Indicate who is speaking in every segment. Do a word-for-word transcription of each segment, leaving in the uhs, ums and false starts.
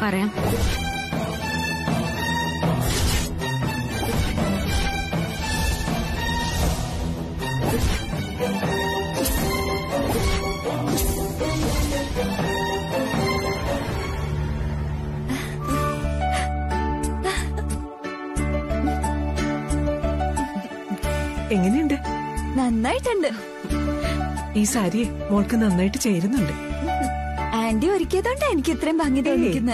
Speaker 1: പറയാം.
Speaker 2: എങ്ങനെയുണ്ട്?
Speaker 3: നന്നായിട്ടുണ്ട്.
Speaker 2: ഈ സാരി മോൾക്ക് നന്നായിട്ട് ചേരുന്നുണ്ട്.
Speaker 3: ആന്റി ഒരുക്കിയതുകൊണ്ട് എനിക്ക് ഇത്രയും ഭംഗി തോന്നിക്കുന്നത്.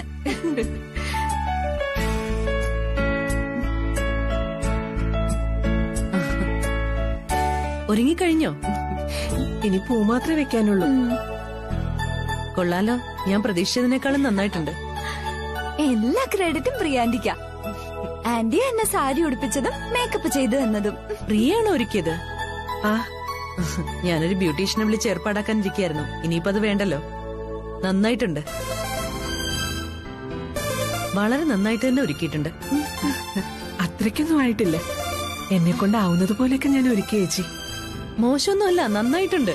Speaker 4: ഒരുങ്ങിക്കഴിഞ്ഞോ?
Speaker 2: ഇനി പൂ മാത്രമേ വെക്കാനുള്ളൂ.
Speaker 4: കൊള്ളാലോ, ഞാൻ പ്രതീക്ഷിച്ചതിനേക്കാളും നന്നായിട്ടുണ്ട്.
Speaker 3: എല്ലാ ക്രെഡിറ്റും പ്രിയാന്റിക്ക. ആന്റി എന്നെ സാരി ഉടുപ്പിച്ചതും മേക്കപ്പ് ചെയ്തു തന്നതും
Speaker 4: പ്രിയാണോ ഒരുക്കിയത്?
Speaker 2: ആ,
Speaker 4: ഞാനൊരു ബ്യൂട്ടീഷ്യനെ വിളിച്ച് ഏർപ്പാടാക്കാൻ ഇരിക്കുകയായിരുന്നു. ഇനിയിപ്പോ അത് വേണ്ടല്ലോ. നന്നായിട്ടുണ്ട്, വളരെ നന്നായിട്ട് തന്നെ ഒരുക്കിയിട്ടുണ്ട്.
Speaker 2: അത്രയ്ക്കൊന്നും ആയിട്ടില്ല. എന്നെ കൊണ്ടാവുന്നത് പോലെയൊക്കെ ഞാൻ ഒരുക്കി ചേച്ചി.
Speaker 4: മോശമൊന്നുമല്ല, നന്നായിട്ടുണ്ട്.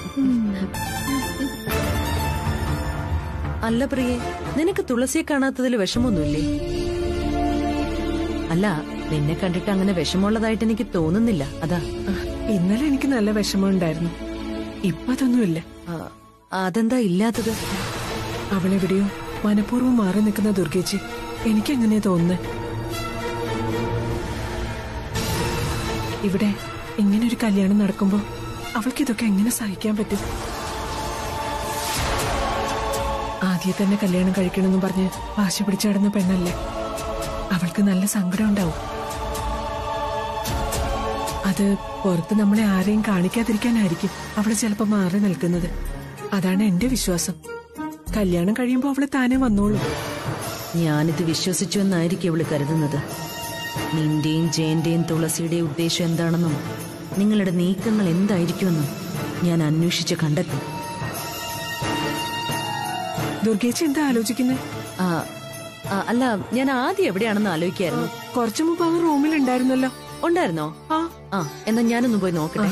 Speaker 4: അല്ല പ്രിയേ, നിനക്ക് തുളസിയെ കാണാത്തതിൽ വിഷമൊന്നുമില്ലേ? അല്ല, നിന്നെ കണ്ടിട്ട് അങ്ങനെ വിഷമമുള്ളതായിട്ട് എനിക്ക് തോന്നുന്നില്ല, അതാ.
Speaker 2: ഇന്നലെ എനിക്ക് നല്ല വിഷമമുണ്ടായിരുന്നു. ഇപ്പൊ അതൊന്നുമില്ല.
Speaker 4: അതെന്താ ഇല്ലാത്തത്?
Speaker 2: അവളെവിടെയോ മനഃപൂർവ്വം മാറി നിൽക്കുന്ന ദുർഗേച്ചി. എനിക്കെങ്ങനെ തോന്നുന്നത്? ഇവിടെ ഇങ്ങനൊരു കല്യാണം നടക്കുമ്പോ അവൾക്കിതൊക്കെ എങ്ങനെ സഹിക്കാൻ പറ്റും? ആദ്യം തന്നെ കല്യാണം കഴിക്കണമെന്ന് പറഞ്ഞ് വാശി പിടിച്ചാടുന്ന പെണ്ണല്ലേ. അവൾക്ക് നല്ല സങ്കടം ഉണ്ടാവും. അത് പുറത്ത് നമ്മളെ ആരെയും കാണിക്കാതിരിക്കാനായിരിക്കും അവള് ചിലപ്പോ മാറി നിൽക്കുന്നത്. അതാണ് എന്റെ വിശ്വാസം. കല്യാണം കഴിയുമ്പോ അവള് താനെ വന്നോളൂ.
Speaker 4: ഞാനിത് വിശ്വസിച്ചു എന്നായിരിക്കും ഇവള് കരുതുന്നത്. നിന്റെയും ജയന്റെയും തുളസിയുടെയും ഉദ്ദേശം എന്താണെന്നും നിങ്ങളുടെ നീക്കങ്ങൾ എന്തായിരിക്കുമെന്നും ഞാൻ അന്വേഷിച്ച് കണ്ടെത്തും.
Speaker 2: ദുർഗേച്ചി എന്താ ആലോചിക്കുന്നത്?
Speaker 4: അല്ല, ഞാൻ ആദ്യം എവിടെയാണെന്ന് ആലോചിക്കായിരുന്നു.
Speaker 2: കുറച്ചു മുമ്പ് അവർ റൂമിൽ ഉണ്ടായിരുന്നല്ലോ.
Speaker 4: ഉണ്ടായിരുന്നോ? ആ ആ എന്നാ ഞാനൊന്ന് പോയി നോക്കട്ടെ.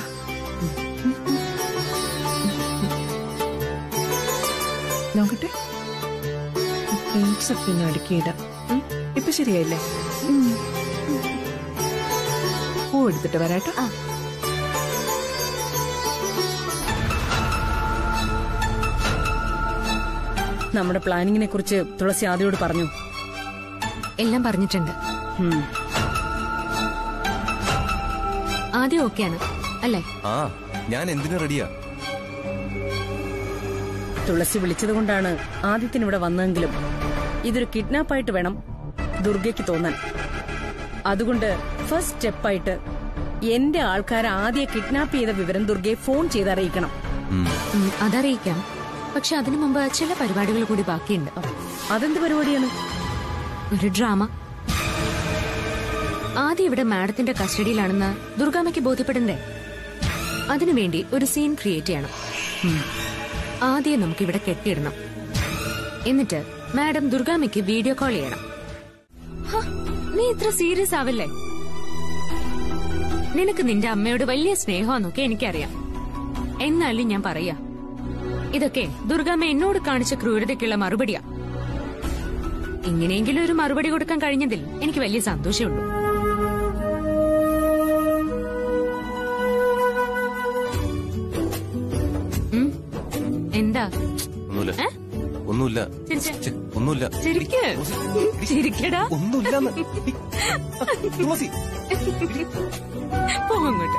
Speaker 2: നോക്കട്ടെ, പിന്നെ അടുക്കിയിടാം. ഇപ്പൊ ശരിയായില്ലേ? പൂ എടുത്തിട്ട് വരാട്ടോ.
Speaker 4: നമ്മുടെ പ്ലാനിങ്ങിനെ കുറിച്ച് തുളസി ആദ്യോട് പറഞ്ഞു.
Speaker 1: എല്ലാം പറഞ്ഞിട്ടുണ്ട്. ആദ്യം ഓക്കെയാണ് അല്ലേ?
Speaker 5: ആ, ഞാൻ എന്തിനു റെഡിയാ.
Speaker 4: തുളസി വിളിച്ചത് കൊണ്ടാണ് ആദ്യത്തിന് ഇവിടെ വന്നതെങ്കിലും ഇതൊരു കിഡ്നാപ്പായിട്ട് വേണം ദുർഗയ്ക്ക് തോന്നാൻ. അതുകൊണ്ട് ഫസ്റ്റ് സ്റ്റെപ്പായിട്ട് എന്റെ ആൾക്കാരെ ആദ്യം കിഡ്നാപ്പ് ചെയ്ത വിവരം ദുർഗയെ ഫോൺ ചെയ്ത് അറിയിക്കണം.
Speaker 1: അതറിയിക്കാം. പക്ഷെ അതിനു മുമ്പ് ചില പരിപാടികൾ കൂടി ബാക്കിയുണ്ട്.
Speaker 4: അതെന്ത് പരിപാടിയാണ്?
Speaker 1: ഒരു ഡ്രാമ. ആദ്യം ഇവിടെ മാഡത്തിന്റെ കസ്റ്റഡിയിലാണെന്ന് ദുർഗാമ്മയ്ക്ക് ബോധ്യപ്പെടണ്ടേ? അതിനുവേണ്ടി ഒരു സീൻ ക്രിയേറ്റ് ചെയ്യണം. ആദ്യം നമുക്ക് ഇവിടെ കെട്ടിയിടണം. എന്നിട്ട് മാഡം ദുർഗാമ്മയ്ക്ക് വീഡിയോ കോൾ ചെയ്യണം. നീ ഇത്ര സീരിയസ് ആവല്ലേ? നിനക്ക് നിന്റെ അമ്മയോട് വലിയ സ്നേഹമാന്നൊക്കെ എനിക്കറിയാം. എന്നാലും ഞാൻ പറയാ, ഇതൊക്കെ ദുർഗാമ്മ എന്നോട് കാണിച്ച ക്രൂരതയ്ക്കുള്ള മറുപടിയാ. ഇങ്ങനെയെങ്കിലും ഒരു മറുപടി കൊടുക്കാൻ കഴിഞ്ഞതിൽ എനിക്ക് വലിയ സന്തോഷമുള്ളൂ. എന്താ?
Speaker 5: ഒന്നുമില്ല, ഒന്നുമില്ല, ഒന്നുമില്ല.
Speaker 1: ചിരിക്കടാ. പോങ്ങോട്ട്.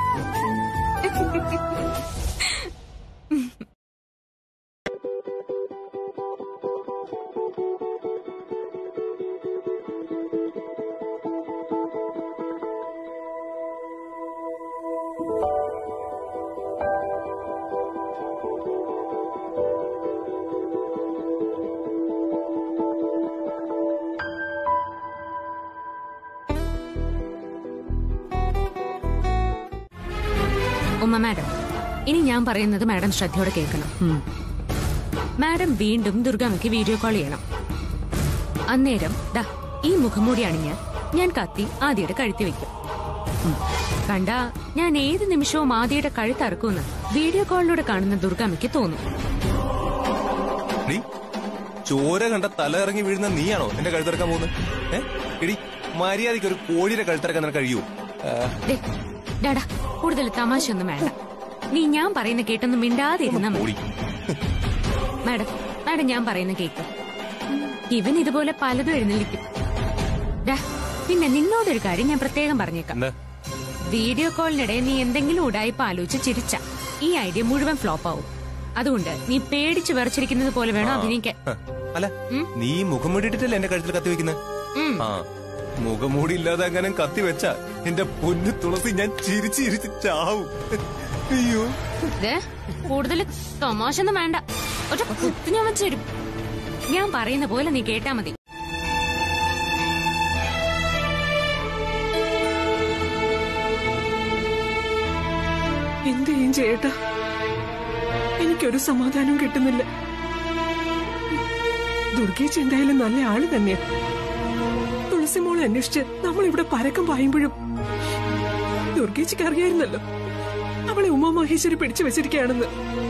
Speaker 1: ഉമ്മ മാഡം, ഇനി ഞാൻ പറയുന്നത് മാഡം ശ്രദ്ധയോടെ കേൾക്കണം. മാഡം വീണ്ടും ദുർഗാമ്മയ്ക്ക് വീഡിയോ കോൾ ചെയ്യണം. അന്നേരം ദാ ഈ മുഖംമൂടി അണിഞ്ഞ് ഞാൻ കത്തി ആദിയുടെ കഴുത്തി വെക്കും. കണ്ടാ ഞാൻ ഏത് നിമിഷവും ആദിയുടെ കഴുത്തറക്കുമെന്ന് വീഡിയോ കോളിലൂടെ കാണുന്ന ദുർഗാമ്മയ്ക്ക് തോന്നും.
Speaker 5: ചോര കണ്ട തല ഇറങ്ങി വീഴുന്ന നീയാണോ എന്റെ കഴുത്തിറക്കാൻ പോകുന്നത്? ഏഹ് എടി മര്യാദയ്ക്ക് ഒരു കോഴിയുടെ കഴുത്തിറക്കാൻ നിനക്ക് കഴിയൂ?
Speaker 1: ദേ, ഡാടാ കൂടുതൽ തമാശ ഒന്നും വേണ്ട. നീ ഞാൻ പറയുന്ന കേട്ടൊന്നും മിണ്ടാതിരുന്ന മതി. മാഡം മാഡം ഞാൻ പറയുന്ന കേക്ക്. ഇവൻ ഇതുപോലെ പലതും എഴുന്നള്ളിക്കും. ഡാ, പിന്നെ നിന്നോടൊരു കാര്യം ഞാൻ പ്രത്യേകം പറഞ്ഞേക്കാം. വീഡിയോ കോളിനിടെ നീ എന്തെങ്കിലും ഉടായ്പ ആലോചിച്ച് ചിരിച്ച ഈ ഐഡിയ മുഴുവൻ ഫ്ലോപ്പ് ആവും. അതുകൊണ്ട് നീ പേടിച്ച് വിറച്ചിരിക്കുന്നത് പോലെ വേണം അഭിനയിക്കാൻ.
Speaker 5: അല്ല, നീ മുഖംമൂടി ഇട്ടിട്ടല്ലേ എന്റെ കഴുത്തിൽ കത്തി വെക്കുന്നത്? ആ മുഖംമൂടി ഇല്ലാതെ അങ്ങനെ കത്തി വെച്ച എന്റെ പൊന്നു തുളസി ഞാൻ ചിരിച്ചിരിച്ച് ചാവും. അയ്യോ,
Speaker 1: കൂടുതൽ തമാശ ഒന്നും വേണ്ട. ഒറ്റ കുത്തി ഞാൻ വെച്ച് തരും. ഞാൻ പറയുന്ന പോലെ നീ കേട്ടാ മതി.
Speaker 2: എന്ത് ചെയ്യും ചേട്ടാ? എനിക്കൊരു സമാധാനവും കിട്ടുന്നില്ല. ദുർഗേച്ച് എന്തായാലും നല്ല ആള് തന്നെയാ. തുളസിമോളെ അന്വേഷിച്ച് നമ്മൾ ഇവിടെ പരക്കം പായുമ്പോഴും ദുർഗേച്ചിക്ക് അറിയായിരുന്നല്ലോ അവളെ ഉമാമഹേശ്വരി പിടിച്ചു വെച്ചിരിക്കുകയാണെന്ന്.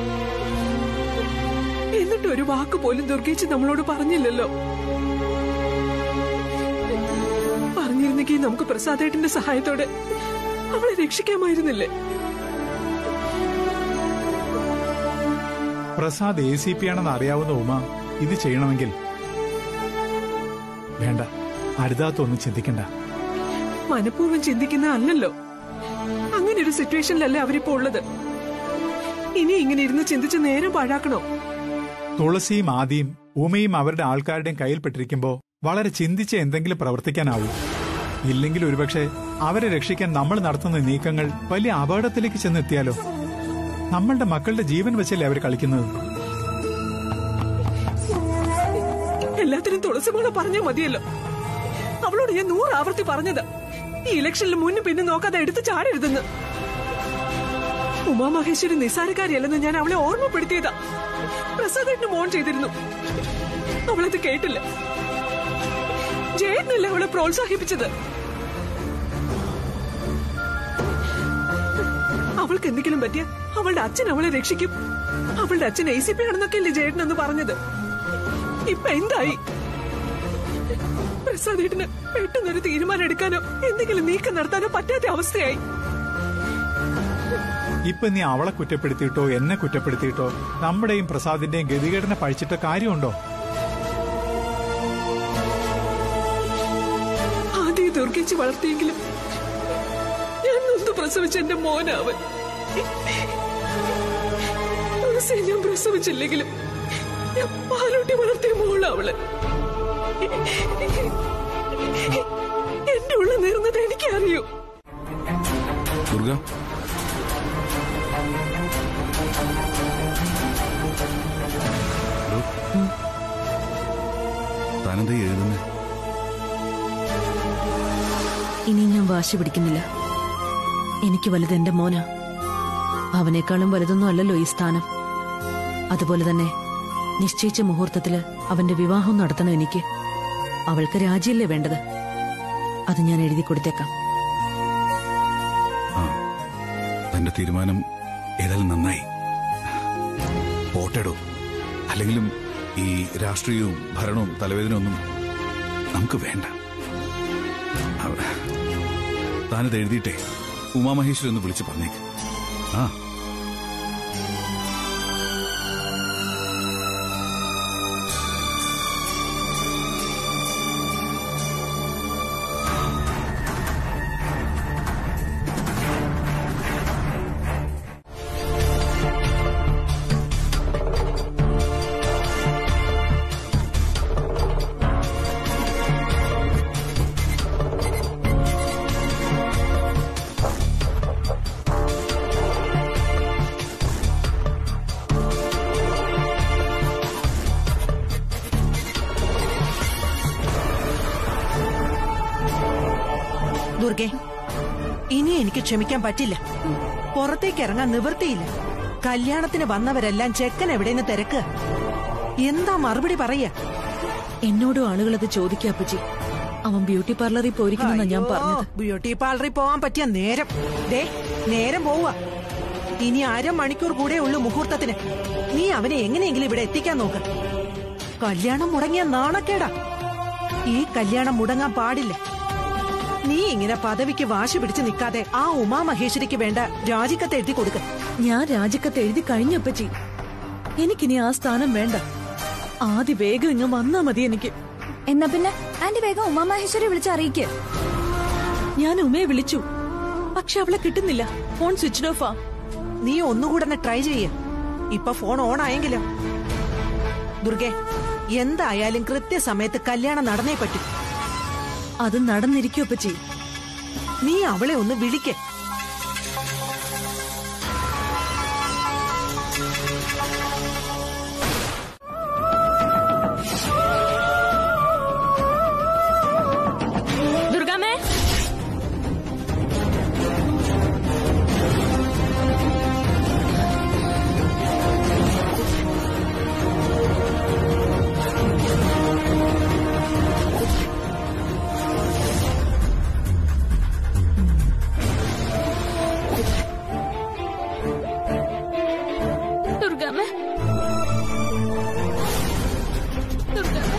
Speaker 2: എന്നിട്ട് ഒരു വാക്ക് പോലും ദുർഗേച്ചി നമ്മളോട് പറഞ്ഞില്ലല്ലോ. പറഞ്ഞിരുന്നെങ്കിൽ നമുക്ക് പ്രസാദേട്ടന്റെ സഹായത്തോടെ അവളെ രക്ഷിക്കാമായിരുന്നില്ലേ?
Speaker 6: പ്രസാദ് എ സി പി ആണെന്ന് അറിയാവുന്ന ഉമ ഇത് ചെയ്യണമെങ്കിൽ വേണ്ട, അടുത്താത്തൊന്നും ചിന്തിക്കണ്ട.
Speaker 2: മനഃപൂർവ്വം ചിന്തിക്കുന്ന അല്ലല്ലോ. അങ്ങനെ ഒരു സിറ്റുവേഷനിലല്ലേ അവരിപ്പോ ഉള്ളത്. ഇനി ഇങ്ങനെ ഇരുന്ന് ചിന്തിച്ച് നേരം പാഴാക്കണോ?
Speaker 6: തുളസിയും ആദിയും ഉമയും അവരുടെ ആൾക്കാരുടെയും കയ്യിൽപ്പെട്ടിരിക്കുമ്പോ വളരെ ചിന്തിച്ച് എന്തെങ്കിലും പ്രവർത്തിക്കാനാവും. ഇല്ലെങ്കിൽ ഒരുപക്ഷെ അവരെ രക്ഷിക്കാൻ നമ്മൾ നടത്തുന്ന നീക്കങ്ങൾ വലിയ അപകടത്തിലേക്ക് ചെന്നെത്തിയാലോ? നമ്മളുടെ മക്കളുടെ ജീവൻ വെച്ചല്ലേ അവർ കളിക്കുന്നത്.
Speaker 2: എല്ലാത്തിനും തുളസിമോളെ പറഞ്ഞാ മതിയല്ലോ. അവളോട് ഞാൻ നൂറ് ആവർത്തി പറഞ്ഞതാ ഈ ഇലക്ഷനിൽ മുന്നും പിന്നെ നോക്കാതെ എടുത്ത് ചാടരുതെന്ന്. ഉമാമഹേശ്വരി നിസ്സാരക്കാരിയല്ലെന്ന് ഞാൻ അവളെ ഓർമ്മപ്പെടുത്തിയതാ. പ്രസാദേട്ടന് മോൺ ചെയ്തിരുന്നു, അവളത് കേട്ടില്ല. ജയനല്ലേ അവളെ പ്രോത്സാഹിപ്പിച്ചത്. അവൾക്ക് എന്തെങ്കിലും പറ്റിയ അവളുടെ അച്ഛൻ അവളെ രക്ഷിക്കും. അവളുടെ അച്ഛൻ എ സി പി ആണെന്നൊക്കെ അല്ലേ ജയേട്ടനെന്ന് പറഞ്ഞത്. ഇപ്പൊ എന്തായി? പ്രസാദേട്ടന് പെട്ടെന്നൊരു തീരുമാനം എടുക്കാനോ എന്തെങ്കിലും നീക്കം നടത്താനോ പറ്റാത്ത അവസ്ഥയായി.
Speaker 6: ഇപ്പൊ നീ അവളെ കുറ്റപ്പെടുത്തിയിട്ടോ എന്നെ കുറ്റപ്പെടുത്തിയിട്ടോ നമ്മുടെയും പ്രസാദിന്റെയും ഗതികേടിനെ പഴിച്ചിട്ട കാര്യമുണ്ടോ?
Speaker 2: ആദ്യം ദുർഗിച്ച് വളർത്തിയെങ്കിലും ഞാൻ നൊന്ത് പ്രസവിച്ച എന്റെ മോനാവൻ. ഞാൻ പ്രസവിച്ചില്ലെങ്കിലും ഞാൻ പാലൂട്ടി വളർത്തിയ മോളവള്. എന്റെ ഉള്ള നേർന്നത് എനിക്കറിയൂ.
Speaker 5: ദുർഗ, താനെന്താ എഴുതുന്നേ?
Speaker 7: ഇനി ഞാൻ വാശി പിടിക്കുന്നില്ല. എനിക്ക് വലുത് എന്റെ മോനാ. അവനേക്കാളും വലുതൊന്നും അല്ലല്ലോ ഈ സ്ഥാനം. അതുപോലെ തന്നെ നിശ്ചയിച്ച മുഹൂർത്തത്തില് അവന്റെ വിവാഹം നടത്തണം എനിക്ക്. അവൾക്ക് രാജിയല്ലേ വേണ്ടത്? അത് ഞാൻ എഴുതി കൊടുത്തേക്കാം.
Speaker 5: തന്റെ തീരുമാനം ഏതായാലും നന്നായി. പോട്ടെടോ, അല്ലെങ്കിലും ഈ രാഷ്ട്രീയവും ഭരണവും തലവേദനയൊന്നും നമുക്ക് വേണ്ട. താനിത് എഴുതിയിട്ടേ ഉമാമഹേശ്വരി ഒന്ന് വിളിച്ച് പറഞ്ഞേക്ക്. ആ
Speaker 8: ദുർഗെ, ഇനി എനിക്ക് ക്ഷമിക്കാൻ പറ്റില്ല. പുറത്തേക്ക് ഇറങ്ങാൻ നിവൃത്തിയില്ല. കല്യാണത്തിന് വന്നവരെല്ലാം ചെക്കൻ എവിടെയെന്ന് തിരക്ക്. എന്താ മറുപടി പറയാ?
Speaker 7: എന്നോടും ആളുകളത് ചോദിക്കുക അപ്പച്ചി. അവൻ ബ്യൂട്ടി പാർലറിൽ പോയിരിക്കുന്ന ഞാൻ പറഞ്ഞത്.
Speaker 8: ബ്യൂട്ടി പാർലറിൽ പോവാൻ പറ്റിയ നേരം ദേ നേരം പോവാ. ഇനി അരമണിക്കൂർ കൂടെ ഉള്ളൂ മുഹൂർത്തത്തിന്. നീ അവനെ എങ്ങനെയെങ്കിലും ഇവിടെ എത്തിക്കാൻ നോക്ക്. കല്യാണം മുടങ്ങിയ നാണക്കേടാ. ഈ കല്യാണം മുടങ്ങാൻ പാടില്ല. നീ ഇങ്ങനെ പദവിക്ക് വാശി പിടിച്ച് നിൽക്കാതെ ആ ഉമാ മഹേശ്വരിക്ക് വേണ്ട രാജിക്കത്ത് എഴുതി കൊടുക്ക.
Speaker 7: ഞാൻ രാജിക്കത്ത് എഴുതി കഴിഞ്ഞപ്പച്ചി. എനിക്കിനി ആ സ്ഥാനം വേണ്ട. ആദ്യ വേഗം ഇങ്ങ് വന്നാ മതി എനിക്ക്.
Speaker 3: എന്നാ പിന്നെ ആന്റി വേഗം ഉമാമഹേശ്വരി വിളിച്ച് അറിയിക്ക്.
Speaker 7: ഞാൻ ഉമയെ വിളിച്ചു, പക്ഷെ അവളെ കിട്ടുന്നില്ല. ഫോൺ സ്വിച്ച് ഓഫാ.
Speaker 8: നീ ഒന്നുകൂടെ ട്രൈ ചെയ്യ. ഇപ്പൊ ഫോൺ ഓൺ ആയെങ്കിലോ? ദുർഗെ, എന്തായാലും കൃത്യസമയത്ത് കല്യാണം നടന്നേ പറ്റൂ.
Speaker 7: അത് നടന്നിരിക്കോ അപ്പച്ചി?
Speaker 8: നീ അവളെ ഒന്ന് വിളിക്കേ.
Speaker 1: ദുർഗാമേ, ദുർഗാമേ, ദുർഗാമേ.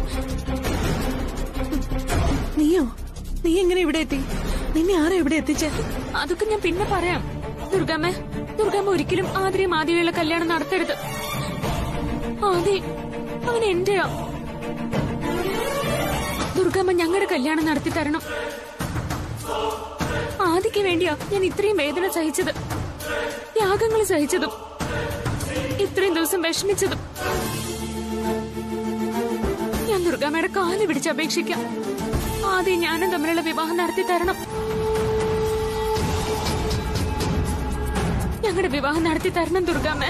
Speaker 7: നീയോ? നീ എങ്ങനെ ഇവിടെ എത്തി? നിന്നെ ആരാ ഇവിടെ എത്തിച്ചേ?
Speaker 1: അതൊക്കെ ഞാൻ പിന്നെ പറയാം. ദുർഗാമ്മ ദുർഗാമ്മ ഒരിക്കലും ആദ്യം ആദ്യമുള്ള കല്യാണം നടത്തരുത്. ആദ്യ അവൻ എന്റെയാ. ദുർഗാമ്മ ഞങ്ങളുടെ കല്യാണം നടത്തി തരണം. ആദിക്ക് വേണ്ടിയാ ഞാൻ ഇത്രയും വേദന സഹിച്ചത്, ത്യാഗങ്ങൾ സഹിച്ചതും, ഇത്രയും ദിവസം വിഷമിച്ചതും. ഞാൻ ദുർഗാമ്മയുടെ കാല് പിടിച്ച് അപേക്ഷിക്കാം. ആദ്യം ഞാനും തമ്മിലുള്ള വിവാഹം നടത്തി തരണം. ഞങ്ങളുടെ വിവാഹം നടത്തി തരണം ദുർഗാമ്മ.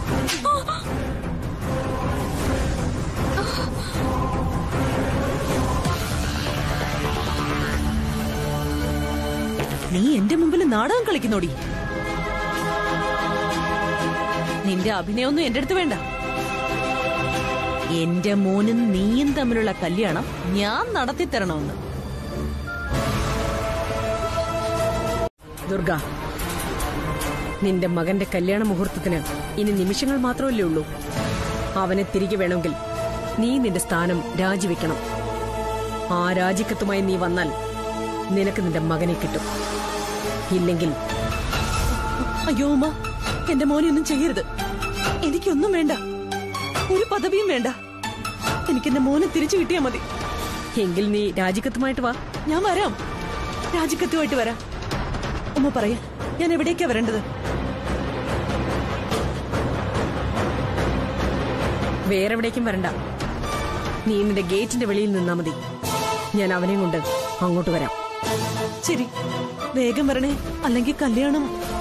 Speaker 7: നീ എന്റെ മുമ്പിൽ നാടകം കളിക്കുന്നോടി. നിന്റെ അഭിനയൊന്നും എന്റെ അടുത്ത് വേണ്ട. എന്റെ മോനും നീയും തമ്മിലുള്ള കല്യാണം ഞാൻ നടത്തിത്തരണമെന്ന്.
Speaker 4: ദുർഗ, നിന്റെ മകന്റെ കല്യാണ മുഹൂർത്തത്തിന് ഇനി നിമിഷങ്ങൾ മാത്രമല്ലേ ഉള്ളൂ. അവനെ തിരികെ വേണമെങ്കിൽ നീ നിന്റെ സ്ഥാനം രാജിവെക്കണം. ആ രാജിക്കത്തുമായി നീ വന്നാൽ നിനക്ക് നിന്റെ മകനെ കിട്ടും. ഇല്ലെങ്കിൽ
Speaker 7: അയ്യോ ഉമ്മ, എന്റെ മോനെ ഒന്നും ചെയ്യരുത്. എനിക്കൊന്നും വേണ്ട, ഒരു പദവിയും വേണ്ട. എനിക്കെന്റെ മോനെ തിരിച്ചു കിട്ടിയാ മതി.
Speaker 4: എങ്കിൽ നീ രാജിക്കത്തുമായിട്ട് വാ.
Speaker 7: ഞാൻ വരാം, രാജിക്കത്തുമായിട്ട് വരാം. ഉമ്മ പറയാ, ഞാൻ എവിടേക്കാ വരേണ്ടത്?
Speaker 4: വേറെവിടേക്കും വരണ്ട. നീ നിന്റെ ഗേറ്റിന്റെ വെളിയിൽ നിന്നാ മതി. ഞാൻ അവനെയും കൊണ്ട് അങ്ങോട്ട് വരാം.
Speaker 7: ശരി, വേഗം വരണേ, അല്ലെങ്കിൽ കല്യാണം.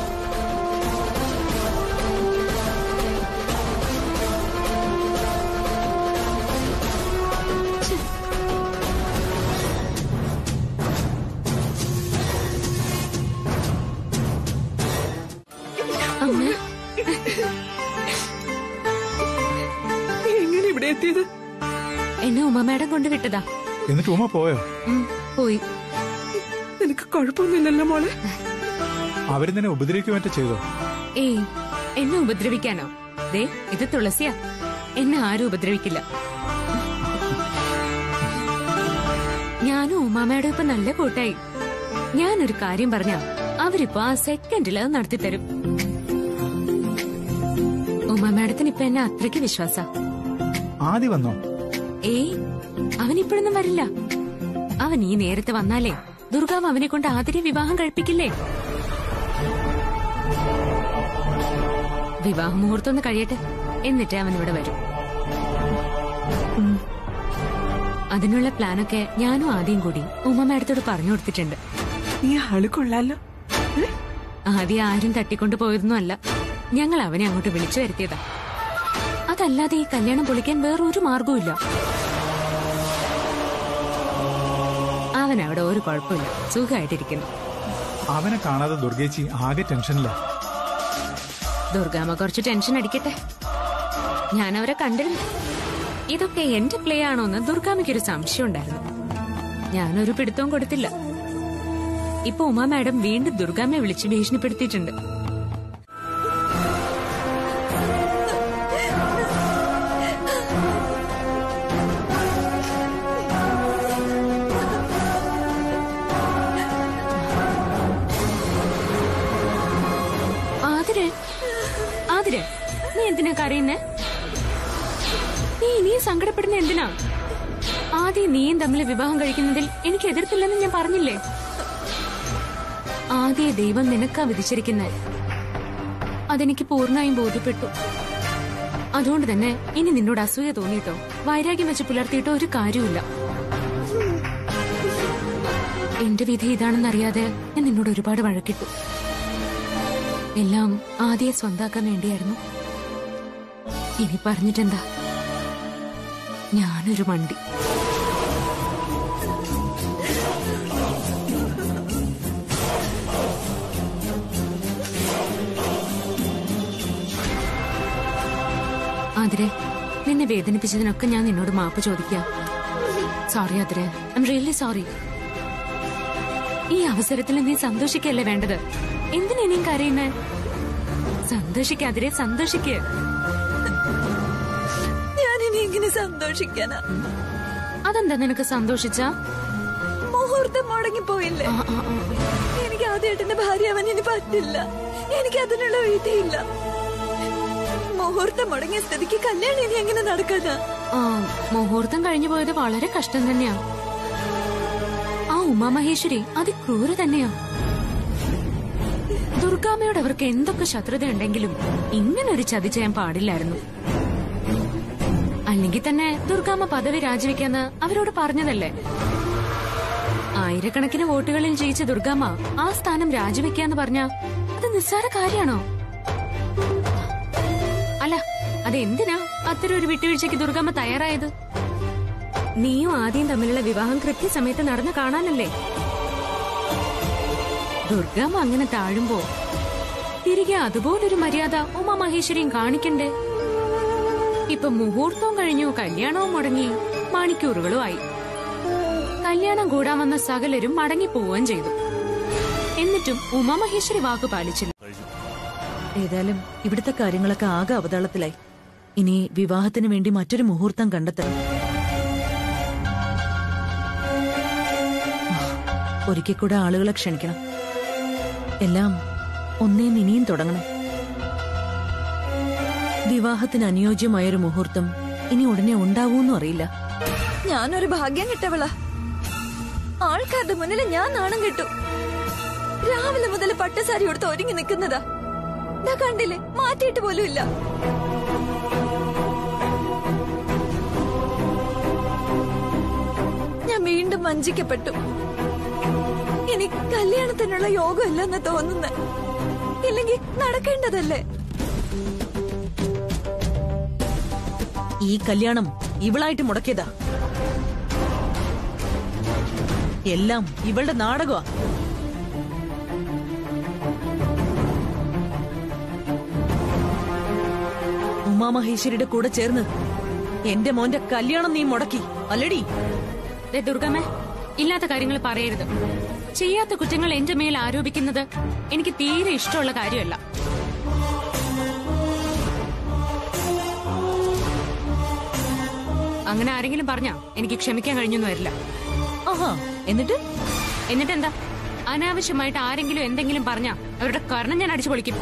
Speaker 2: എങ്ങനെ ഇവിടെ എത്തിയത്?
Speaker 1: എന്നെ ഉമ മേഡം കൊണ്ട് വിട്ടതാ.
Speaker 6: എന്നിട്ട് ഉമ പോയോ?
Speaker 1: പോയി.
Speaker 2: നിനക്ക് കുഴപ്പമൊന്നുമില്ലല്ലോ മോളെ?
Speaker 6: അവര് നിന്നെ ഉപദ്രവിക്കുമറ്റോ ചെയ്തോ?
Speaker 1: ഏയ്, എന്നെ ഉപദ്രവിക്കാനോ? ദേ, ഇത് തുളസിയാ. എന്നെ ആരും ഉപദ്രവിക്കില്ല. ഞാനും ഉമാമയുടെ ഇപ്പൊ നല്ല കൂട്ടായി. ഞാനൊരു കാര്യം പറഞ്ഞാ അവരിപ്പോ ആ സെക്കൻഡിൽ അത് നടത്തിത്തരും. ഉമാ മാഡത്തിന് ഇപ്പൊ എന്നെ അത്രയ്ക്ക് വിശ്വാസ.
Speaker 6: ആദ്യം വന്നോ?
Speaker 1: ഏയ്, അവനിപ്പോഴൊന്നും വരില്ല. അവൻ ഈ നേരത്തെ വന്നാലേ ദുർഗാവ് അവനെ കൊണ്ട് ആതിരെ വിവാഹം കഴിപ്പിക്കില്ലേ? വിവാഹ മുഹൂർത്തം ഒന്ന് കഴിയട്ടെ, എന്നിട്ട് അവൻ ഇവിടെ വരും. അതിനുള്ള പ്ലാനൊക്കെ ഞാനും ആദ്യം കൂടി ഉമ്മ മാഡത്തോട് പറഞ്ഞു കൊടുത്തിട്ടുണ്ട്.
Speaker 2: നീ ആള് കൊള്ളാലോ.
Speaker 1: ആദ്യം ആരും തട്ടിക്കൊണ്ടു പോയതൊന്നും അല്ല, ഞങ്ങൾ അവനെ അങ്ങോട്ട് വിളിച്ചു വരുത്തിയതാ. അതല്ലാതെ ഈ കല്യാണം പൊളിക്കാൻ വേറൊരു മാർഗവും. അവൻ അവിടെ ഒരു കുഴപ്പമില്ല, സുഖമായിട്ടിരിക്കുന്നു.
Speaker 6: അവനെ കാണാതെ ദുർഗേച്ചി ആകെ ടെൻഷനില്ല.
Speaker 1: ദുർഗാമ്മ കുറച്ച് ടെൻഷൻ അടിക്കട്ടെ. ഞാൻ അവരെ കണ്ടിരുന്നു. ഇതൊക്കെ എന്റെ പ്ലേ ആണോന്ന് ദുർഗാമ്മയ്ക്കൊരു സംശയം ഉണ്ടായിരുന്നു. ഞാനൊരു പിടുത്തവും കൊടുത്തില്ല. ഇപ്പൊ ഉമാ മാഡം വീണ്ടും ദുർഗാമ്മയെ വിളിച്ച് ഭീഷണിപ്പെടുത്തിയിട്ടുണ്ട്. ആതിരെ ആതിരെ നീ എന്തിനാ കരയുന്നേ? നീ ഇനിയും സങ്കടപ്പെടുന്ന എന്തിനാ? ആദ്യം നീയും തമ്മിൽ വിവാഹം കഴിക്കുന്നതിൽ എനിക്ക് എതിർപ്പില്ലെന്ന് ഞാൻ പറഞ്ഞില്ലേ? ആദ്യ ദൈവം നിനക്കാ വിധിച്ചിരിക്കുന്നേ. അതെനിക്ക് പൂർണ്ണമായും ബോധ്യപ്പെട്ടു. അതുകൊണ്ട് തന്നെ ഇനി നിന്നോട് അസൂയ തോന്നിയിട്ടോ വൈരാഗ്യം വെച്ച് പുലർത്തിയിട്ടോ ഒരു കാര്യമില്ല. എന്റെ വിധി ഇതാണെന്നറിയാതെ ഞാൻ നിന്നോട് ഒരുപാട് വഴക്കിട്ടു. എല്ലാം ആദ്യം സ്വന്താക്കാൻ വേണ്ടിയായിരുന്നു. ഇനി പറഞ്ഞിട്ടെന്താ, ഞാനൊരു മണ്ടി. ആതിരെ, നിന്നെ വേദനിപ്പിച്ചതിനൊക്കെ ഞാൻ നിന്നോട് മാപ്പ് ചോദിക്കാം. സോറി ആതിരെ, ഐ എം റിയലി സോറി. ഈ അവസരത്തിൽ നീ സന്തോഷിക്കല്ലേ വേണ്ടത്? എന്തിനാ നീ കരയുന്നേ? സന്തോഷിക്കാതിരെ, സന്തോഷിക്ക്.
Speaker 3: ഞാനിനി എങ്ങനെ സന്തോഷിക്കാനാ?
Speaker 1: അതെന്താ നിനക്ക് സന്തോഷിച്ച?
Speaker 3: മുഹൂർത്തം മുടങ്ങിപ്പോയില്ലേ? എനിക്ക് ആദ്യേട്ടന്റെ ഭാര്യ അവൻ ഇനി പറ്റില്ല. എനിക്ക് അതിനുള്ള വിധിയില്ല. മുഹൂർത്തം മുടങ്ങിയ സ്ഥിതിക്ക് കല്യാണം ഇനി എങ്ങനെ നടക്കാനാ?
Speaker 1: മുഹൂർത്തം കഴിഞ്ഞു പോയത് വളരെ കഷ്ടം തന്നെയാ. ആ ഉമാമഹേശ്വരി അതിക്രൂര തന്നെയാ. ദുർഗാമ്മയോട് അവർക്ക് എന്തൊക്കെ ശത്രുതയുണ്ടെങ്കിലും ഇങ്ങനൊരു ചതി ചെയ്യാൻ പാടില്ലായിരുന്നു. അല്ലെങ്കിൽ തന്നെ ദുർഗാമ്മ പദവി രാജിവെക്കാന്ന് അവരോട് പറഞ്ഞതല്ലേ? ആയിരക്കണക്കിന് വോട്ടുകളിൽ ജയിച്ച ദുർഗാമ്മ ആ സ്ഥാനം രാജിവെക്കാന്ന് പറഞ്ഞ അത് നിസ്സാര കാര്യാണോ? അല്ല, അതെന്തിനാ അത്തരം ഒരു വിട്ടുവീഴ്ചയ്ക്ക് ദുർഗാമ്മ തയ്യാറായത്? നീയും ആദ്യം തമ്മിലുള്ള വിവാഹം കൃത്യസമയത്ത് നടന്നു കാണാനല്ലേ? ദുർഗാമ്മ അങ്ങനെ താഴുമ്പോ തിരികെ അതുപോലൊരു മര്യാദ ഉമാമഹേശ്വരിയും കാണിക്കണ്ടേ? ഇപ്പൊ മുഹൂർത്തവും കഴിഞ്ഞു, കല്യാണവും മുടങ്ങി, മണിക്കൂറുകളും ആയി. കല്യാണം കൂടാൻ വന്ന സകലരും മടങ്ങിപ്പോവുകയും ചെയ്തു. എന്നിട്ടും ഉമാമഹേശ്വരി വാക്ക് പാലിച്ചില്ല.
Speaker 7: ഏതായാലും ഇവിടുത്തെ കാര്യങ്ങളൊക്കെ ആകെ അവതാളത്തിലായി. ഇനി വിവാഹത്തിന് വേണ്ടി മറ്റൊരു മുഹൂർത്തം കണ്ടെത്തണം. ഒരിക്കൽ കൂടെ ആളുകളെ ക്ഷണിക്കണം. എല്ലാം ഒന്നേന്ന് ഇനിയും തുടങ്ങണം. വിവാഹത്തിന് അനുയോജ്യമായൊരു മുഹൂർത്തം ഇനി ഉടനെ ഉണ്ടാവൂന്നും അറിയില്ല.
Speaker 3: ഞാനൊരു ഭാഗ്യം കിട്ടവളാ. ആൾക്കാരുടെ മുന്നിൽ ഞാൻ നാണം കിട്ടു. രാവിലെ മുതൽ പട്ടുസാരി കൊടുത്ത് ഒരുങ്ങി നിൽക്കുന്നതാ. കണ്ടില്ലേ, മാറ്റിയിട്ട് പോലും ഇല്ല. ഞാൻ വീണ്ടും വഞ്ചിക്കപ്പെട്ടു. ഇനി കല്യാണത്തിനുള്ള യോഗം ഇല്ലെന്ന് തോന്നുന്നു. ഇല്ലെങ്കിൽ നടക്കേണ്ടതല്ലേ?
Speaker 7: ഈ കല്യാണം ഇവളായിട്ട് മുടക്കിയതാ. എല്ലാം ഇവളുടെ നാടകമാ. ഉമാമഹേശ്വരിയുടെ കൂടെ ചേർന്ന് എന്റെ മോന്റെ കല്യാണം നീ മുടക്കി അല്ലടി?
Speaker 1: ദുർഗമ്മേ, ഇല്ലാത്ത കാര്യങ്ങൾ പറയരുത്. ചെയ്യാത്ത കുറ്റങ്ങൾ എന്റെ മേൽ ആരോപിക്കുന്നത് എനിക്ക് തീരെ ഇഷ്ടമുള്ള കാര്യമല്ല. അങ്ങനെ ആരെങ്കിലും പറഞ്ഞാ എനിക്ക് ക്ഷമിക്കാൻ കഴിഞ്ഞൊന്നും വരില്ല.
Speaker 7: ആഹാ, എന്നിട്ട്
Speaker 1: എന്നിട്ടെന്താ? അനാവശ്യമായിട്ട് ആരെങ്കിലും എന്തെങ്കിലും പറഞ്ഞാ അവരുടെ കർണം ഞാൻ അടിച്ചു പൊളിക്കും.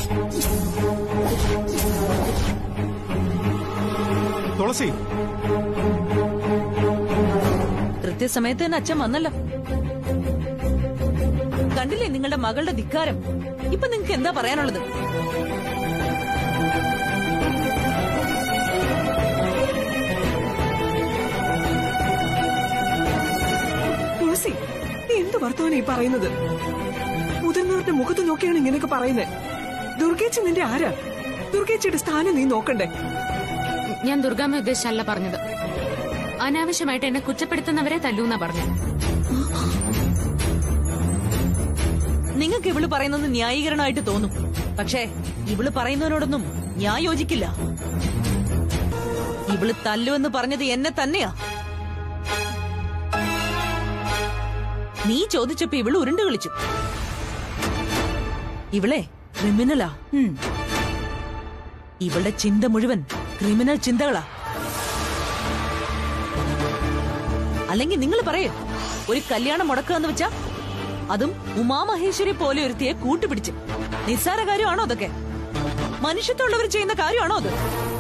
Speaker 6: തുളസി,
Speaker 7: കൃത്യസമയത്ത് തന്നെ അച്ഛൻ വന്നല്ലോ. കണ്ടില്ലേ നിങ്ങളുടെ മകളുടെ ധിക്കാരം? ഇപ്പൊ നിങ്ങക്ക് എന്താ പറയാനുള്ളത്?
Speaker 2: തുളസി, നീ എന്ത് വർത്തമാനം ഈ പറയുന്നത്? മുതിർന്നവരുടെ മുഖത്ത് നോക്കിയാണ് ഇങ്ങനെയൊക്കെ പറയുന്നത്. ദുർഗേച്ചി നിന്റെ ആരാ? ദുർഗേച്ചിയുടെ സ്ഥാനം നീ നോക്കണ്ടേ?
Speaker 1: ഞാൻ ദുർഗാമ്മ ഉദ്ദേശിച്ചല്ല പറഞ്ഞത്. അനാവശ്യമായിട്ട് എന്നെ കുറ്റപ്പെടുത്തുന്നവരെ തല്ലൂന്നാ പറഞ്ഞു.
Speaker 7: നിങ്ങൾക്ക് ഇവള് പറയുന്നത് ന്യായീകരണമായിട്ട് തോന്നും. പക്ഷേ ഇവള് പറയുന്നതിനോടൊന്നും ഞാൻ യോജിക്കില്ല. ഇവള് തല്ലുവെന്ന് പറഞ്ഞത് എന്നെ തന്നെയാ. നീ ചോദിച്ചപ്പോ ഇവള് ഉരുണ്ടു കളിച്ചു. ഇവളെ ക്രിമിനലാ. ഇവളുടെ ചിന്ത മുഴുവൻ ക്രിമിനൽ ചിന്തകളാ. അല്ലെങ്കിൽ നിങ്ങൾ പറയേ, ഒരു കല്യാണം മുടക്കുക എന്ന് വെച്ചാ അതും ഉമാമഹേശ്വരി പോലെ ഒരുത്തിയെ കൂട്ടുപിടിച്ച്.
Speaker 8: നിസ്സാര കാര്യമാണോ അതൊക്കെ? മനുഷ്യത്വമുള്ളവർ ചെയ്യുന്ന കാര്യമാണോ അത്?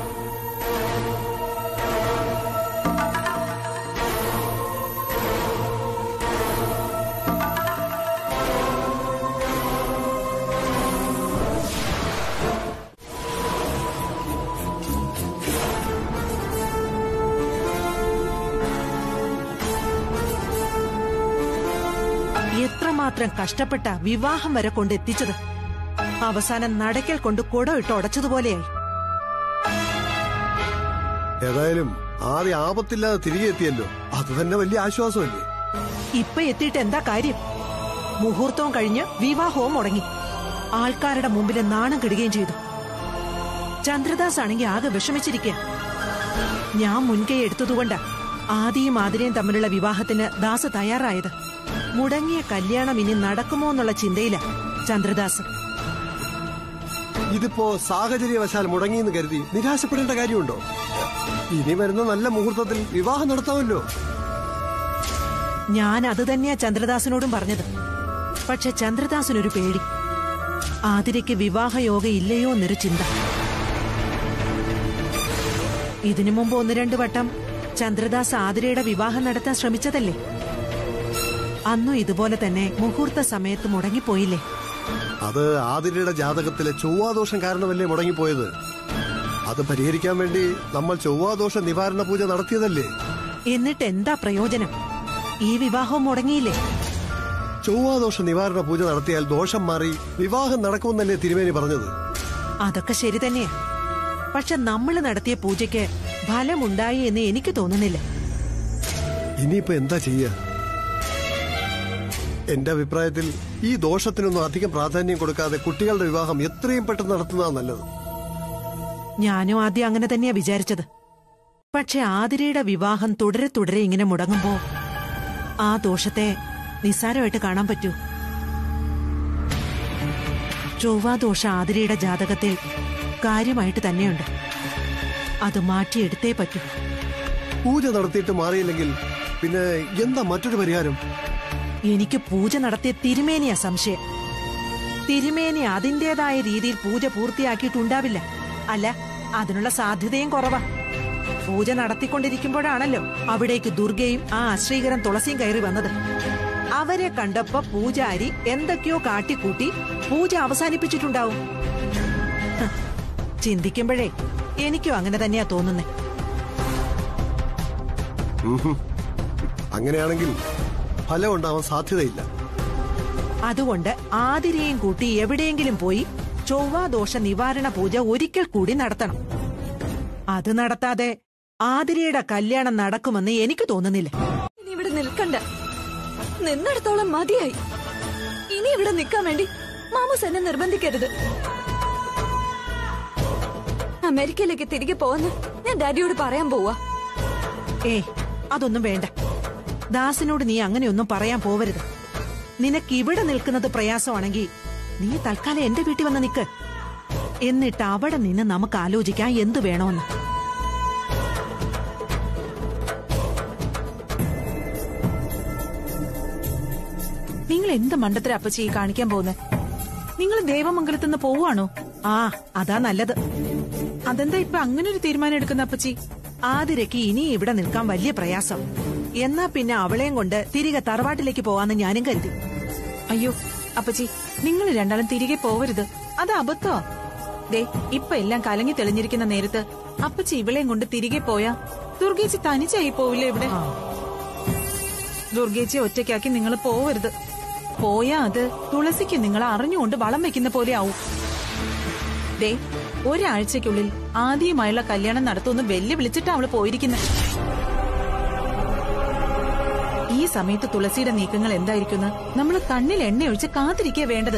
Speaker 8: എത്രമാത്രം കഷ്ടപ്പെട്ട വിവാഹം വരെ കൊണ്ടെത്തിച്ചത്. അവസാനം നടക്കൽ കൊണ്ട് കുടമിട്ട് ഉടച്ചതുപോലെയായി.
Speaker 9: ഏതായാലും ആദ്യം ആപത്തില്ലാതെ തിരികെ എത്തിയല്ലോ, അത് തന്നെ വലിയ ആശ്വാസമല്ലേ.
Speaker 8: ഇപ്പൊ എത്തിയിട്ട് എന്താ കാര്യം? മുഹൂർത്തവും കഴിഞ്ഞ് വിവാഹവും മുടങ്ങി. ആൾക്കാരുടെ മുമ്പിൽ നാണം കെടുകയും ചെയ്തു. ചന്ദ്രദാസ് ആണെങ്കിൽ ആകെ വിഷമിച്ചിരിക്കുക. ഞാൻ മുൻകൈ എടുത്തതുകൊണ്ടാ ആദിയും ആതിരയും തമ്മിലുള്ള വിവാഹത്തിന് ദാസ് തയ്യാറായത്. മുടങ്ങിയ കല്യാണം ഇനി നടക്കുമോ എന്നുള്ള ചിന്തയില ചന്ദ്രദാസ്.
Speaker 9: ഇതിപ്പോ സാഹചര്യവശാൽ മുടങ്ങിയെന്ന് കരുതി നിരാശപ്പെടേണ്ട കാര്യമുണ്ടോ? ഇനി വരുന്ന നല്ല മുഹൂർത്തത്തിൽ വിവാഹം നടത്താമല്ലോ.
Speaker 8: ഞാൻ അത് തന്നെയാ ചന്ദ്രദാസിനോടും പറഞ്ഞത്. പക്ഷെ ചന്ദ്രദാസിനൊരു പേടി, ആതിരയ്ക്ക് വിവാഹയോഗ ഇല്ലയോ എന്നൊരു ചിന്ത. ഇതിനു മുമ്പ് ഒന്ന് രണ്ടു വട്ടം ചന്ദ്രദാസ് ആതിരയുടെ വിവാഹം നടത്താൻ ശ്രമിച്ചതല്ലേ? അന്നും ഇതുപോലെ തന്നെ മുഹൂർത്ത സമയത്ത് മുടങ്ങിപ്പോയില്ലേ?
Speaker 9: അത് ആതിരയുടെ ജാതകത്തിലെ ചൊവ്വാദോഷം കാരണമല്ലേ മുടങ്ങിപ്പോയത്? അത് പരിഹരിക്കാൻ വേണ്ടി നമ്മൾ ചൊവ്വാദോഷ നിവാരണ പൂജ നടത്തിയതല്ലേ?
Speaker 8: എന്നിട്ട് എന്താ പ്രയോജനം? ഈ വിവാഹവും മുടങ്ങിയില്ലേ?
Speaker 9: ചൊവ്വാദോഷ നിവാരണ പൂജ നടത്തിയാൽ ദോഷം മാറി വിവാഹം നടക്കുമെന്നല്ലേ തിരുമേനി പറഞ്ഞത്?
Speaker 8: അതൊക്കെ ശരി തന്നെയാ. പക്ഷെ നമ്മൾ നടത്തിയ പൂജയ്ക്ക് ഫലമുണ്ടായി എന്ന് എനിക്ക് തോന്നുന്നില്ല.
Speaker 9: ഇനിയിപ്പോ എന്താ ചെയ്യാ? എന്റെ അഭിപ്രായത്തിൽ ഈ ദോഷത്തിനൊന്നും അധികം പ്രാധാന്യം കൊടുക്കാതെ കുട്ടികളുടെ വിവാഹം എത്രയും പെട്ടെന്ന് നടത്തുന്നതാണ് നല്ലത്.
Speaker 8: ഞാനും ആദ്യം അങ്ങനെ തന്നെയാ വിചാരിച്ചത്. പക്ഷെ ആതിരയുടെ വിവാഹം തുടരെ തുടരെ ഇങ്ങനെ മുടങ്ങുമ്പോ ആ ദോഷത്തെ നിസ്സാരമായിട്ട് കാണാൻ പറ്റൂ? ചൊവ്വാദോഷ ആതിരയുടെ ജാതകത്തിൽ കാര്യമായിട്ട് തന്നെയുണ്ട്. അത് മാറ്റിയെടുത്തേ പറ്റൂ.
Speaker 9: പൂജ നടത്തിയിട്ട് മാറിയില്ലെങ്കിൽ പിന്നെ എന്താ മറ്റൊരു പരിഹാരം?
Speaker 8: എനിക്ക് പൂജ നടത്തിയ തിരുമേനിയാ സംശയം. തിരുമേനി അതിന്റേതായ രീതിയിൽ പൂജ പൂർത്തിയാക്കിയിട്ടുണ്ടാവില്ല. അല്ല, അതിനുള്ള സാധ്യതയും കുറവാ. പൂജ നടത്തിക്കൊണ്ടിരിക്കുമ്പോഴാണല്ലോ അവിടേക്ക് ദുർഗയും ആ അശ്രീകരൻ തുളസിയും കയറി വന്നത്. അവരെ കണ്ടപ്പോ പൂജാരി എന്തൊക്കെയോ കാട്ടിക്കൂട്ടി പൂജ അവസാനിപ്പിച്ചിട്ടുണ്ടാവും. ചിന്തിക്കുമ്പോഴേ എനിക്കും അങ്ങനെ തന്നെയാ തോന്നുന്നേ.
Speaker 9: അങ്ങനെയാണെങ്കിൽ ഫലം ഉണ്ടാവാൻ സാധ്യതയില്ല.
Speaker 8: അതുകൊണ്ട് ആതിരയും കൂട്ടി എവിടെയെങ്കിലും പോയി ചൊവ്വാദോഷ നിവാരണ പൂജ ഒരിക്കൽ കൂടി നടത്തണം. അത് നടത്താതെ ആതിരയുടെ കല്യാണം നടക്കുമെന്ന് എനിക്ക് തോന്നുന്നില്ല.
Speaker 3: ഇനി ഇവിടെ നിൽക്കണ്ട, നിന്നിടത്തോളം മതിയായി. ഇനി ഇവിടെ നിൽക്കാൻ വേണ്ടി മാമൂസ് എന്നെ നിർബന്ധിക്കരുത്. അമേരിക്കയിലേക്ക് തിരികെ പോവാന്ന് ഞാൻ ഡാഡിയോട് പറയാൻ പോവാ.
Speaker 8: ഏ അതൊന്നും വേണ്ട. ദാസിനോട് നീ അങ്ങനെയൊന്നും പറയാൻ പോവരുത്. നിനക്ക് ഇവിടെ നിൽക്കുന്നത് പ്രയാസമാണെങ്കിൽ നീ തൽക്കാലം എന്റെ വീട്ടിൽ വന്ന് നിൽക്ക്. എന്നിട്ട് അവിടെ നിന്ന് നമുക്ക് ആലോചിക്കാം എന്തു വേണോന്ന്.
Speaker 10: നിങ്ങൾ എന്ത് മണ്ടത്തര അപ്പച്ചി കാണിക്കാൻ പോകുന്നത്? നിങ്ങൾ ദേവമംഗലത്ത് നിന്ന് പോവാണോ?
Speaker 8: ആ അതാ നല്ലത്.
Speaker 10: അതെന്താ ഇപ്പൊ അങ്ങനെ ഒരു തീരുമാനം എടുക്കുന്ന അപ്പച്ചി?
Speaker 8: ആതിരയ്ക്ക് ഇനി ഇവിടെ നിൽക്കാൻ വലിയ പ്രയാസം. എന്നാ പിന്നെ അവളെയും കൊണ്ട് തിരികെ തറവാട്ടിലേക്ക് പോവാന്ന് ഞാനും കരുതി.
Speaker 10: അയ്യോ അപ്പച്ചി, നിങ്ങൾ രണ്ടാളും തിരികെ പോവരുത്. അത് അബദ്ധമാ. ദേ ഇപ്പൊ എല്ലാം കലങ്ങി തെളിഞ്ഞിരിക്കുന്ന നേരത്ത് അപ്പച്ചി ഇവളെയും കൊണ്ട് തിരികെ പോയാ ദുർഗേച്ചി തനിച്ചായി പോവില്ലേ ഇവിടെ? ദുർഗേച്ചി ഒറ്റയ്ക്കാക്കി നിങ്ങൾ പോവരുത്. പോയാ അത് തുളസിക്ക് നിങ്ങൾ അറിഞ്ഞുകൊണ്ട് വളം വെക്കുന്ന പോലെ ആവും. ദേ ഒരാഴ്ചക്കുള്ളിൽ ആദ്യമായുള്ള കല്യാണം നടത്തുമെന്ന് വെല്ലുവിളിച്ചിട്ടാ അവള് പോയിരിക്കുന്നത്. ഈ സമയത്ത് തുളസിയുടെ നീക്കങ്ങൾ എന്തായിരിക്കും നമ്മൾ കണ്ണിൽ എണ്ണയൊഴിച്ച് കാത്തിരിക്കുക വേണ്ടത്.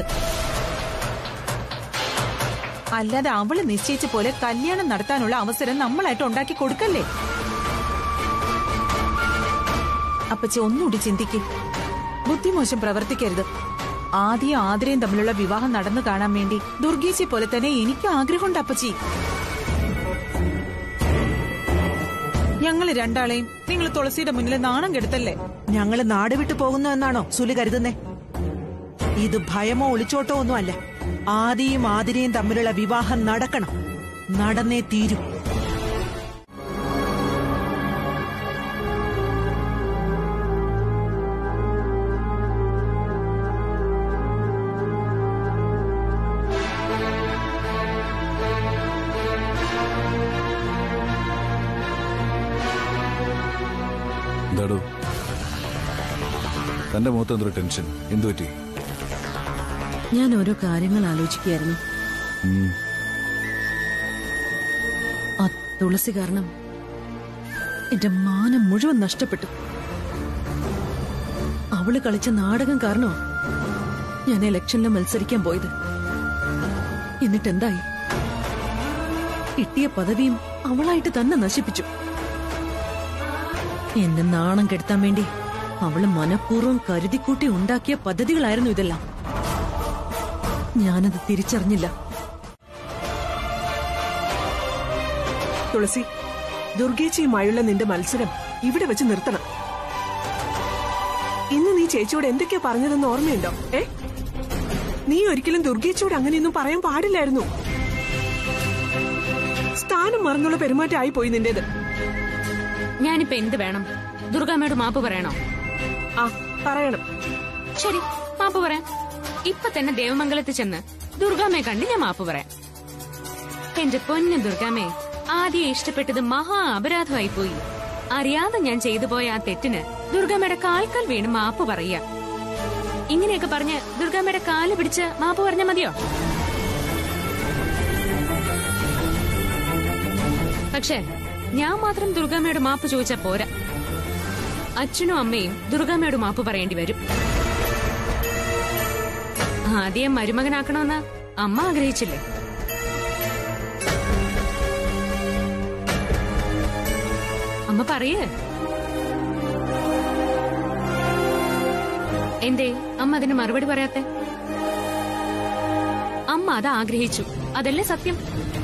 Speaker 10: അല്ലാതെ അവള് നിശ്ചയിച്ച പോലെ കല്യാണം നടത്താനുള്ള അവസരം നമ്മളായിട്ട് ഉണ്ടാക്കി കൊടുക്കല്ലേ. അപ്പച്ചി ഒന്നുകൂടി ചിന്തിക്ക്. ബുദ്ധിമോശം പ്രവർത്തിക്കരുത്. ആദ്യം ആതിരയും തമ്മിലുള്ള വിവാഹം നടന്നു കാണാൻ വേണ്ടി ദുർഗേച്ചി പോലെ തന്നെ എനിക്ക് ആഗ്രഹമുണ്ട് അപ്പച്ചി. ഞങ്ങള് രണ്ടാളെയും നിങ്ങൾ തുളസിയുടെ മുന്നിൽ നാണം കെടുത്തല്ലേ?
Speaker 8: ഞങ്ങള് നാട് വിട്ടു പോകുന്നു എന്നാണോ സുലി കരുതുന്നേ? ഇത് ഭയമോ ഒളിച്ചോട്ടോ ഒന്നും അല്ല. ആദിയും ആതിരയും തമ്മിലുള്ള വിവാഹം നടക്കണം. നടന്നേ തീരൂ.
Speaker 11: എന്താടോ തന്റെ മുഖത്ത് എന്തൊരു ടെൻഷൻ? എന്തു പറ്റി?
Speaker 7: ഞാൻ ഓരോ കാര്യങ്ങൾ ആലോചിക്കുകയായിരുന്നു. ആ തുളസി കാരണം എന്റെ മാനം മുഴുവൻ നഷ്ടപ്പെട്ടു. അവള് കളിച്ച നാടകം കാരണോ ഞാൻ ഇലക്ഷനിൽ മത്സരിക്കാൻ പോയത്. എന്നിട്ടെന്തായി? കിട്ടിയ പദവിയും അവളായിട്ട് തന്നെ നശിപ്പിച്ചു. എന്നെ നാണം കെടുത്താൻ വേണ്ടി അവള് മനഃപൂർവ്വം കരുതിക്കൂട്ടി ഉണ്ടാക്കിയ പദ്ധതികളായിരുന്നു ഇതെല്ലാം. ഞാനത് തിരിച്ചറിഞ്ഞില്ല.
Speaker 2: തുളസി, ദുർഗേച്ചിയുമായുള്ള നിന്റെ മത്സരം ഇവിടെ വെച്ച് നിർത്തണം. ഇന്ന് നീ ചേച്ചിയോട് എന്തൊക്കെയാ പറഞ്ഞതെന്ന് ഓർമ്മയുണ്ടോ? ഏ നീ ഒരിക്കലും ദുർഗേച്ചിയോട് അങ്ങനെയൊന്നും പറയാൻ പാടില്ലായിരുന്നു. സ്ഥാനം മറന്നുള്ള പെരുമാറ്റമായി പോയി നിന്റേത്.
Speaker 1: ഞാനിപ്പോ എന്ത് വേണം? ദുർഗാമ്മയോട് മാപ്പ് പറയണോ?
Speaker 2: ആ, പറയണം.
Speaker 1: ശരി, മാപ്പ് പറയാം. ഇപ്പൊ തന്നെ ദേവമംഗലത്ത് ചെന്ന് ദുർഗാമ്മയെ കണ്ട് ഞാൻ മാപ്പ് പറയാം. എന്റെ പൊന്നു ദുർഗാമ്മയെ, ആദ്യം ഇഷ്ടപ്പെട്ടത് മഹാ അപരാധമായി പോയി. അറിയാതെ ഞാൻ ചെയ്തു പോയ ആ തെറ്റിന് ദുർഗാമ്മയുടെ കാൽക്കൽ വീണ് മാപ്പ് പറയുക. ഇങ്ങനെയൊക്കെ പറഞ്ഞ് ദുർഗാമ്മയുടെ കാല് പിടിച്ച് മാപ്പ് പറഞ്ഞ മതിയോ? പക്ഷേ ഞാൻ മാത്രം ദുർഗാമ്മയോട് മാപ്പ് ചോദിച്ചാ പോരാ. അച്ഛനും അമ്മയും ദുർഗാമ്മയോട് മാപ്പ് പറയേണ്ടി വരും. ആദ്യം മരുമകനാക്കണമെന്ന് അമ്മ ആഗ്രഹിച്ചില്ലേ? അമ്മ പറയേ. എന്തേ അമ്മ അതിന് മറുപടി പറയാത്തെ? അമ്മ അത് ആഗ്രഹിച്ചു, അതല്ലേ സത്യം.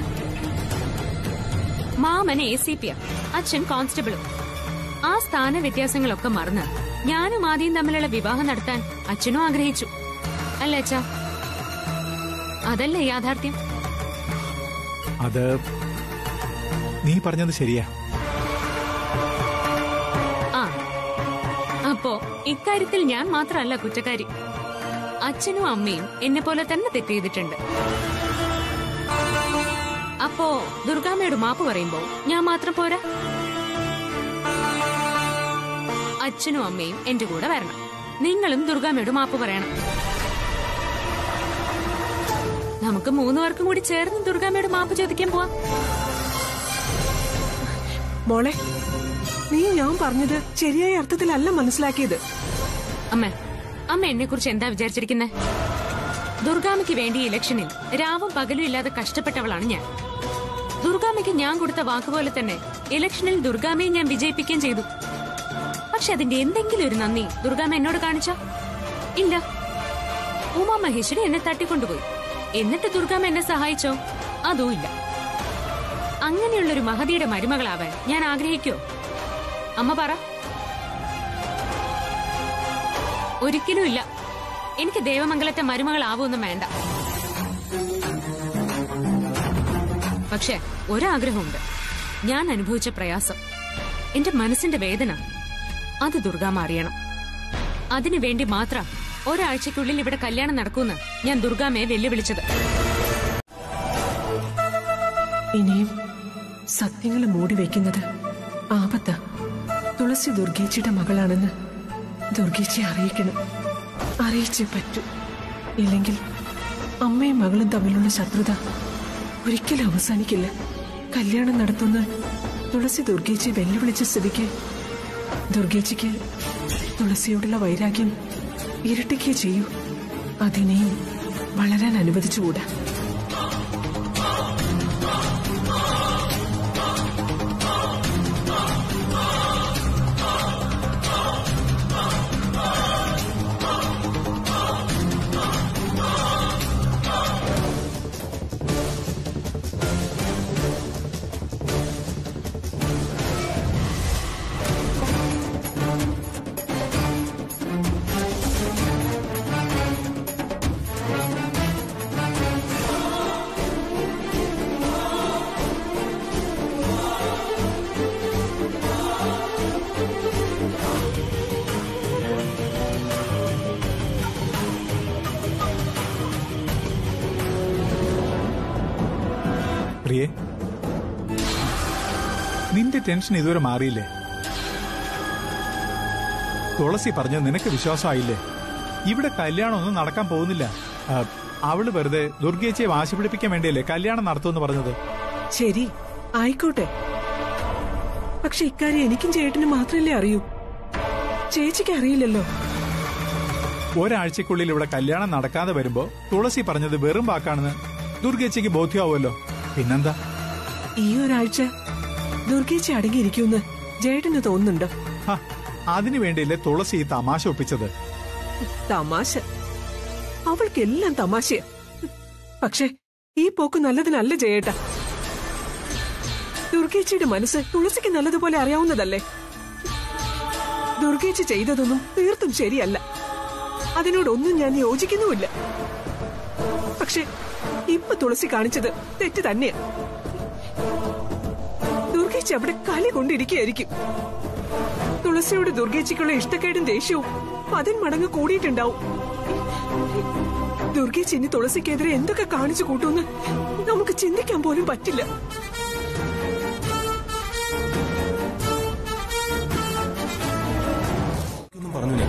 Speaker 1: മാമൻ എ സി പിയാ, അച്ഛൻ കോൺസ്റ്റബിളും. ആ സ്ഥാന വ്യത്യാസങ്ങളൊക്കെ മറന്ന് ഞാനും ആദ്യം തമ്മിലുള്ള വിവാഹം നടത്താൻ അച്ഛനും ആഗ്രഹിച്ചു, അല്ലേ അച്ഛാ? അതല്ലേ യാഥാർത്ഥ്യം?
Speaker 6: അത് നീ പറഞ്ഞത് ശരിയാ.
Speaker 1: ആ, അപ്പോ ഇക്കാര്യത്തിൽ ഞാൻ മാത്രമല്ല കുറ്റക്കാരി. അച്ഛനും അമ്മയും എന്നെ പോലെ തന്നെ തെറ്റ് ചെയ്തിട്ടുണ്ട്. അപ്പോ ദുർഗാമ്മയോട് മാപ്പ് പറയുമ്പോ ഞാൻ മാത്രം പോരാ. അച്ഛനും അമ്മയും എന്റെ കൂടെ വരണം. നിങ്ങളും ദുർഗാമ്മയോട് മാപ്പ് പറയണം. നമുക്ക് മൂന്നു പേർക്കും കൂടി ചേർന്ന് ദുർഗാമ്മയോട് മാപ്പ് ചോദിക്കാൻ പോവാം.
Speaker 2: മോളെ, നീ ഞാൻ പറഞ്ഞത് ശരിയായ അർത്ഥത്തിലല്ല മനസ്സിലാക്കിയത്.
Speaker 1: അമ്മ അമ്മ എന്നെ കുറിച്ച് എന്താ വിചാരിച്ചിരിക്കുന്നത്? ദുർഗാമ്മയ്ക്ക് വേണ്ടി ഇലക്ഷനിൽ രാവും പകലും ഇല്ലാതെ കഷ്ടപ്പെട്ടവളാണ് ഞാൻ. ദുർഗാമ്മയ്ക്ക് ഞാൻ കൊടുത്ത വാക്കുപോലെ തന്നെ ഇലക്ഷനിൽ ദുർഗാമ്മയെ ഞാൻ വിജയിപ്പിക്കുകയും ചെയ്തു. പക്ഷെ അതിന്റെ എന്തെങ്കിലും ഒരു നന്ദി ദുർഗാമ്മ എന്നോട് കാണിച്ചോ? ഇല്ല. ഉമാ മഹേശ്വരി എന്നെ തട്ടിക്കൊണ്ടുപോയി. എന്നിട്ട് ദുർഗാമ്മ എന്നെ സഹായിച്ചോ? അതും ഇല്ല. അങ്ങനെയുള്ളൊരു മഹതിയുടെ മരുമകളാവാൻ ഞാൻ ആഗ്രഹിക്കോ? അമ്മ പറ. ഒരിക്കലും ഇല്ല. എനിക്ക് ദേവമംഗലത്തെ മരുമകളാവൊന്നും വേണ്ട. പക്ഷെ ഒരാഗ്രഹമുണ്ട്. ഞാൻ അനുഭവിച്ച പ്രയാസം, എന്റെ മനസ്സിന്റെ വേദന, അത് ദുർഗാമ്മ അറിയണം. അതിനുവേണ്ടി മാത്രം ഒരാഴ്ചക്കുള്ളിൽ ഇവിടെ കല്യാണം നടക്കൂന്ന് ഞാൻ ദുർഗാമ്മയെ വെല്ലുവിളിച്ചത്.
Speaker 2: ഇനിയും സത്യങ്ങൾ മൂടി വയ്ക്കുന്നത് ആപത്ത. തുളസി ദുർഗേച്ചിയുടെ മകളാണെന്ന് ദുർഗേച്ചി അറിയിക്കണം. അറിയിച്ചേ പറ്റൂ. ഇല്ലെങ്കിൽ അമ്മയും മകളും തമ്മിലുള്ള ശത്രുത ഒരിക്കലും അവസാനിക്കില്ല. കല്യാണം നടത്തുന്ന തുളസി ദുർഗേച്ചി വെല്ലുവിളിച്ച സ്ഥിതിക്ക് ദുർഗേച്ചിക്ക് തുളസിയോടുള്ള വൈരാഗ്യം ഇരട്ടിക്കേ ചെയ്യൂ. അതിനെയും വളരാൻ അനുവദിച്ചുകൂടാ.
Speaker 6: പ്രിയേ, നിന്റെ ടെൻഷൻ ഇതുവരെ മാറിയില്ലേ? തുളസി പറഞ്ഞ നിനക്ക് വിശ്വാസമായില്ലേ? ഇവിടെ കല്യാണം ഒന്നും നടക്കാൻ പോകുന്നില്ല. ആ, അവള് വെറുതെ ദുർഗേച്ചിയെ വാശി പിടിപ്പിക്കാൻ വേണ്ടിയല്ലേ കല്യാണം നടത്തുമെന്ന് പറഞ്ഞത്.
Speaker 2: ശരി, ആയിക്കോട്ടെ. പക്ഷെ ഇക്കാര്യം എനിക്കും ചേട്ടനും മാത്രമല്ലേ അറിയൂ. ചേച്ചിക്ക് അറിയില്ലല്ലോ.
Speaker 6: ഒരാഴ്ചക്കുള്ളിൽ ഇവിടെ കല്യാണം നടക്കാതെ വരുമ്പോ തുളസി പറഞ്ഞത് വെറും വാക്കാണെന്ന് ദുർഗേച്ചിക്ക് ബോധ്യമാവുമല്ലോ. പിന്നെന്താ?
Speaker 2: ഈ ഒരാഴ്ച ദുർഗേച്ചി അടങ്ങിയിരിക്കുമെന്ന് ചേട്ടന് തോന്നുന്നുണ്ടോ?
Speaker 6: അതിനു വേണ്ടിയല്ലേ തുളസി ഈ തമാശ ഒപ്പിച്ചത്.
Speaker 2: തമാശ? അവൾക്കെല്ലാം തമാശയാ. പക്ഷെ ഈ പോക്ക് നല്ലതിനല്ല ജയേട്ട. ദുർഗേച്ചിയുടെ മനസ്സ് തുളസിക്ക് നല്ലതുപോലെ അറിയാവുന്നതല്ലേ. ദുർഗേച്ചി ചെയ്തതൊന്നും തീർത്തും ശരിയല്ല. അതിനോടൊന്നും ഞാൻ യോജിക്കുന്നുമില്ല. പക്ഷെ ഇപ്പൊ തുളസി കാണിച്ചത് തെറ്റ് തന്നെയാ. ദുർഗേച്ചി അവിടെ കളി കൊണ്ടിരിക്കുകയായിരിക്കും. തുളസിയോട് ദുർഗേച്ചിക്കുള്ള ഇഷ്ടക്കേടും ദേഷ്യവും പതിന്മടങ്ങ് കൂടിയിട്ടുണ്ടാവും. ദുർഗേച്ചി ഇനി തുളസിക്കെതിരെ എന്തൊക്കെ കാണിച്ചു കൂട്ടുമെന്ന് നമുക്ക് ചിന്തിക്കാൻ പോലും പറ്റില്ല.
Speaker 5: പറഞ്ഞില്ല.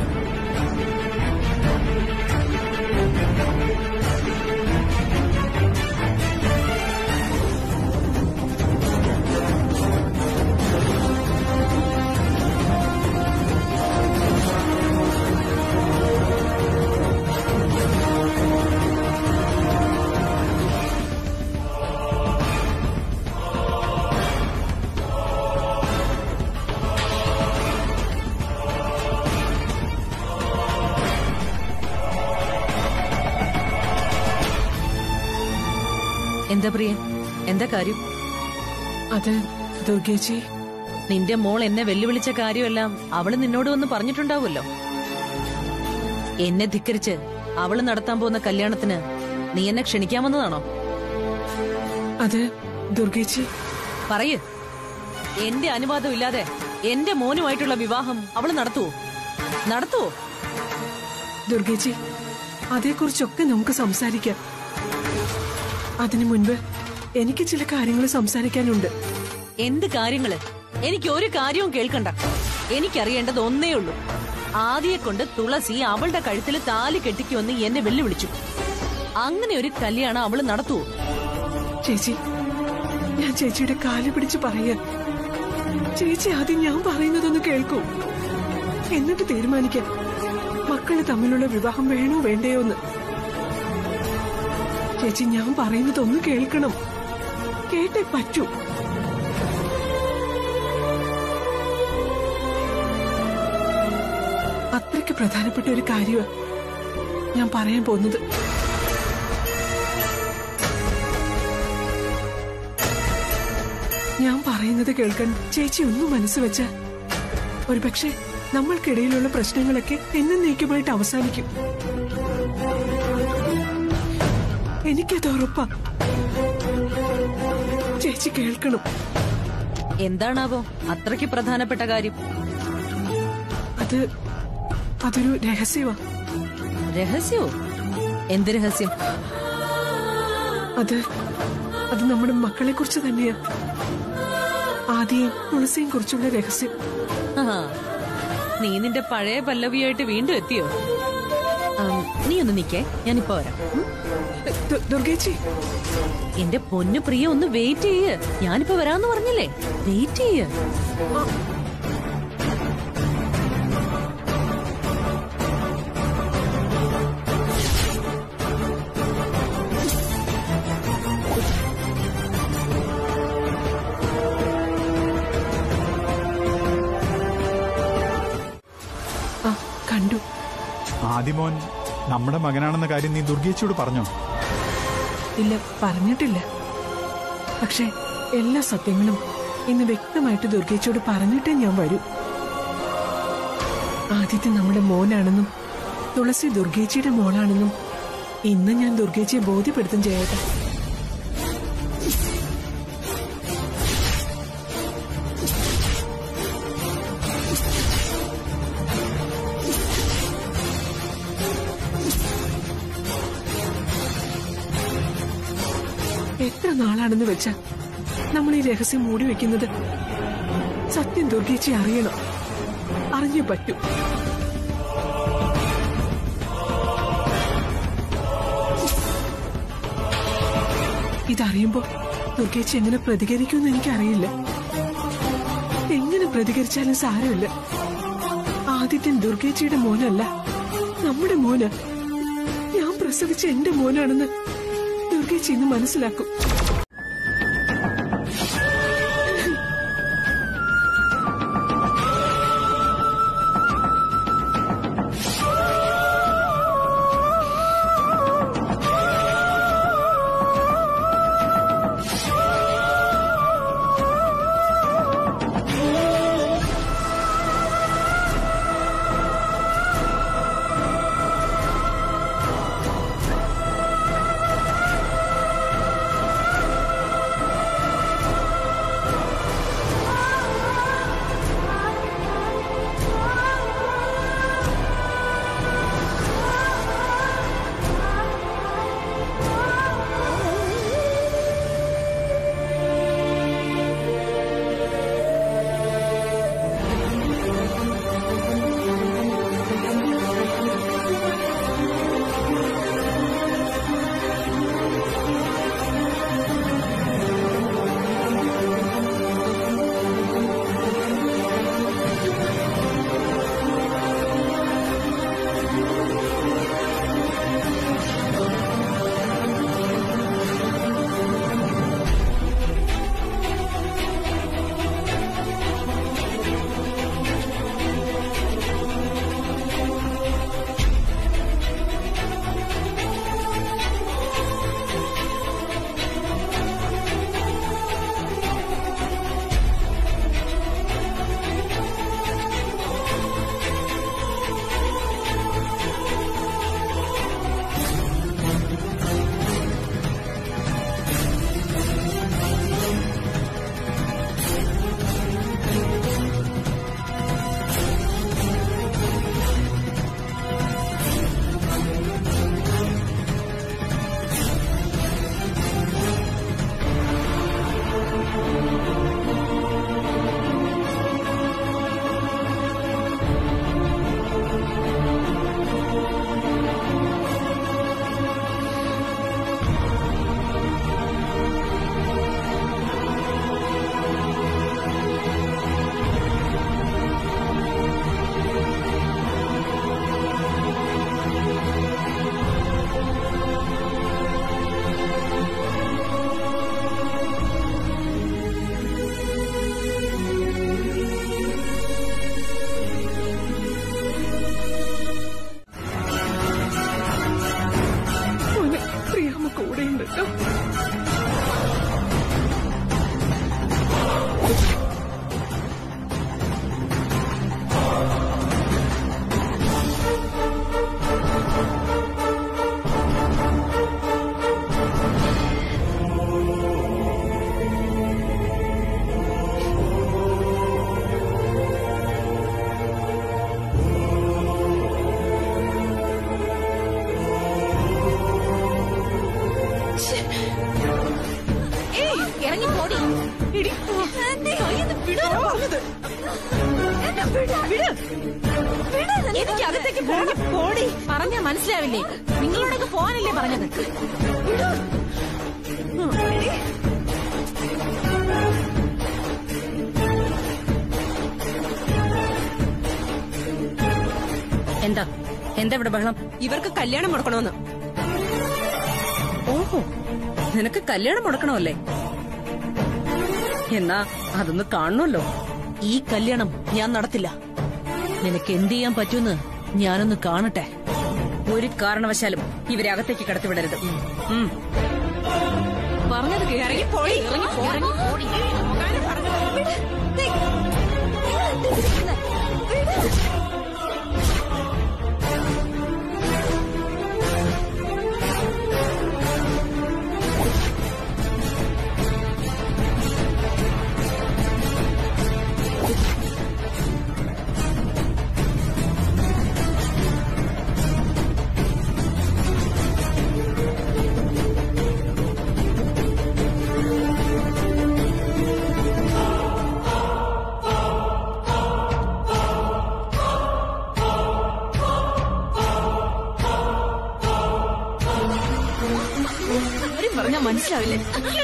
Speaker 7: എന്താ പ്രിയ, എന്താ കാര്യം?
Speaker 2: അത് ദുർഗേച്ചി,
Speaker 7: നിന്റെ മോൾ എന്നെ വെല്ലുവിളിച്ച കാര്യമെല്ലാം അവള് നിന്നോട് വന്ന് പറഞ്ഞിട്ടുണ്ടാവുമല്ലോ. എന്നെ ധിക്കരിച്ച് അവള് നടത്താൻ പോകുന്ന കല്യാണത്തിന് നീ എന്നെ ക്ഷണിക്കാമെന്നതാണോ?
Speaker 2: അത് ദുർഗേച്ചി
Speaker 7: പറയ്. എന്റെ അനുവാദം ഇല്ലാതെ എന്റെ മോനുമായിട്ടുള്ള വിവാഹം അവള് നടത്തുവോ? നടത്തുവോ?
Speaker 2: ദുർഗേച്ചി, അതേക്കുറിച്ചൊക്കെ നമുക്ക് സംസാരിക്കാം. അതിനു മുൻപ് എനിക്ക് ചില കാര്യങ്ങൾ സംസാരിക്കാനുണ്ട്.
Speaker 7: എന്ത് കാര്യങ്ങള്? എനിക്ക് ഒരു കാര്യവും കേൾക്കണ്ട. എനിക്കറിയേണ്ടത് ഒന്നേ ഉള്ളൂ. ആദിയെ കൊണ്ട് തുളസി അവളുടെ കഴുത്തിൽ താലി കെട്ടിക്കുമെന്ന് എന്നെ വെല്ലുവിളിച്ചു. അങ്ങനെ ഒരു കല്യാണം അവള് നടത്തുവോ?
Speaker 2: ചേച്ചി, ഞാൻ ചേച്ചിയുടെ കാല് പിടിച്ച് പറയാ. ചേച്ചി ആദ്യം ഞാൻ പറയുന്നതൊന്ന് കേൾക്കൂ. എന്നിട്ട് തീരുമാനിക്കാം മക്കള് തമ്മിലുള്ള വിവാഹം വേണോ വേണ്ടയോ എന്ന്. ചേച്ചി, ഞാൻ പറയുന്നതൊന്ന് കേൾക്കണം. കേട്ടേ പറ്റൂ. അത്രയ്ക്ക് പ്രധാനപ്പെട്ട ഒരു കാര്യമാണ് ഞാൻ പറയാൻ പോകുന്നത്. ഞാൻ പറയുന്നത് കേൾക്കാൻ ചേച്ചി ഒന്നും മനസ്സ് വെച്ച ഒരുപക്ഷെ നമ്മൾക്കിടയിലുള്ള പ്രശ്നങ്ങളൊക്കെ എന്നേക്കുമായിട്ട് അവസാനിക്കും. എനിക്കത് ഉറപ്പാ. ചേച്ചി കേൾക്കണം.
Speaker 7: എന്താണാവോ അത്രയ്ക്ക് പ്രധാനപ്പെട്ട കാര്യം?
Speaker 2: അത് അതൊരു രഹസ്യമാ.
Speaker 7: രഹസ്യമോ? എന്ത് രഹസ്യം?
Speaker 2: അത് അത് നമ്മുടെ മക്കളെ കുറിച്ച് തന്നെയാ. ആദ്യം തുളസിയും കുറിച്ചുള്ള രഹസ്യം.
Speaker 7: നീ നിന്റെ പഴയ പല്ലവിയായിട്ട് വീണ്ടും എത്തിയോ? നീ ഒന്ന് നിക്കേ, ഞാനിപ്പോ വരാം.
Speaker 2: ദുർഗേച്ചി,
Speaker 7: എന്റെ പൊന്നു പ്രിയ, ഒന്ന് വെയിറ്റ് ചെയ്യ്. ഞാനിപ്പോ വരാന്ന് പറഞ്ഞില്ലേ, വെയിറ്റ് ചെയ്യ്.
Speaker 2: കണ്ടു.
Speaker 6: ആദിമോൻ നമ്മുടെ മകനാണെന്ന കാര്യം നീ ദുർഗേച്ചിയോട് പറഞ്ഞോ?
Speaker 2: ഇല്ല, പറഞ്ഞിട്ടില്ല. പക്ഷെ എല്ലാ സത്യങ്ങളും ഇന്ന് വ്യക്തമായിട്ട് ദുർഗേച്ചിയോട് പറഞ്ഞിട്ടേ ഞാൻ വരൂ. ആദ്യത്തെ നമ്മുടെ മോനാണെന്നും തുളസി ദുർഗേച്ചിയുടെ മോളാണെന്നും ഇന്ന് ഞാൻ ദുർഗേച്ചിയെ ബോധ്യപ്പെടുത്തും ചെയ്യട്ടെ. എത്ര എത്ര നാളാണെന്ന് വെച്ചാ നമ്മൾ ഈ രഹസ്യം മൂടി വെക്കുന്നത്? സത്യം ദുർഗേച്ചി അറിയണം, അറിഞ്ഞേ പറ്റൂ. ഇതറിയുമ്പോ ദുർഗേച്ചി എങ്ങനെ പ്രതികരിക്കുമെന്ന് എനിക്കറിയില്ല. എങ്ങനെ പ്രതികരിച്ചാലും സാരമില്ല. ആദിത്യൻ ദുർഗേച്ചിയുടെ മോനല്ല, നമ്മുടെ മോന്. ഞാൻ പ്രസവിച്ച എന്റെ മോനാണെന്ന് ദുർഗേച്ചി ഇന്ന് മനസ്സിലാക്കും.
Speaker 7: എനിക്ക് അകത്തേക്ക് പോടി. പറഞ്ഞാ മനസ്സിലാവില്ലേ? നിങ്ങളോടൊക്കെ പോകാനല്ലേ പറഞ്ഞത്?
Speaker 4: എന്താ എന്താ ഇവിടെ ബഹളം?
Speaker 7: ഇവർക്ക് കല്യാണം മുടക്കണമെന്ന്.
Speaker 4: ഓഹോ, നിനക്ക് കല്യാണം മുടക്കണമല്ലേ? എന്നാ അതൊന്ന് കാണണമല്ലോ.
Speaker 7: ഈ കല്യാണം ഞാൻ നടത്തില്ല. നിനക്ക് എന്ത് ചെയ്യാൻ പറ്റൂന്ന് ഞാനൊന്ന് കാണട്ടെ.
Speaker 4: ഒരു കാരണവശാലും ഇവരെ അകത്തേക്ക് കടത്തിവിടരുത്.
Speaker 7: പറഞ്ഞത് ഇറങ്ങി പോയി. ഇറങ്ങി പോടി.
Speaker 3: മനസ്സിലാവില്ലേ?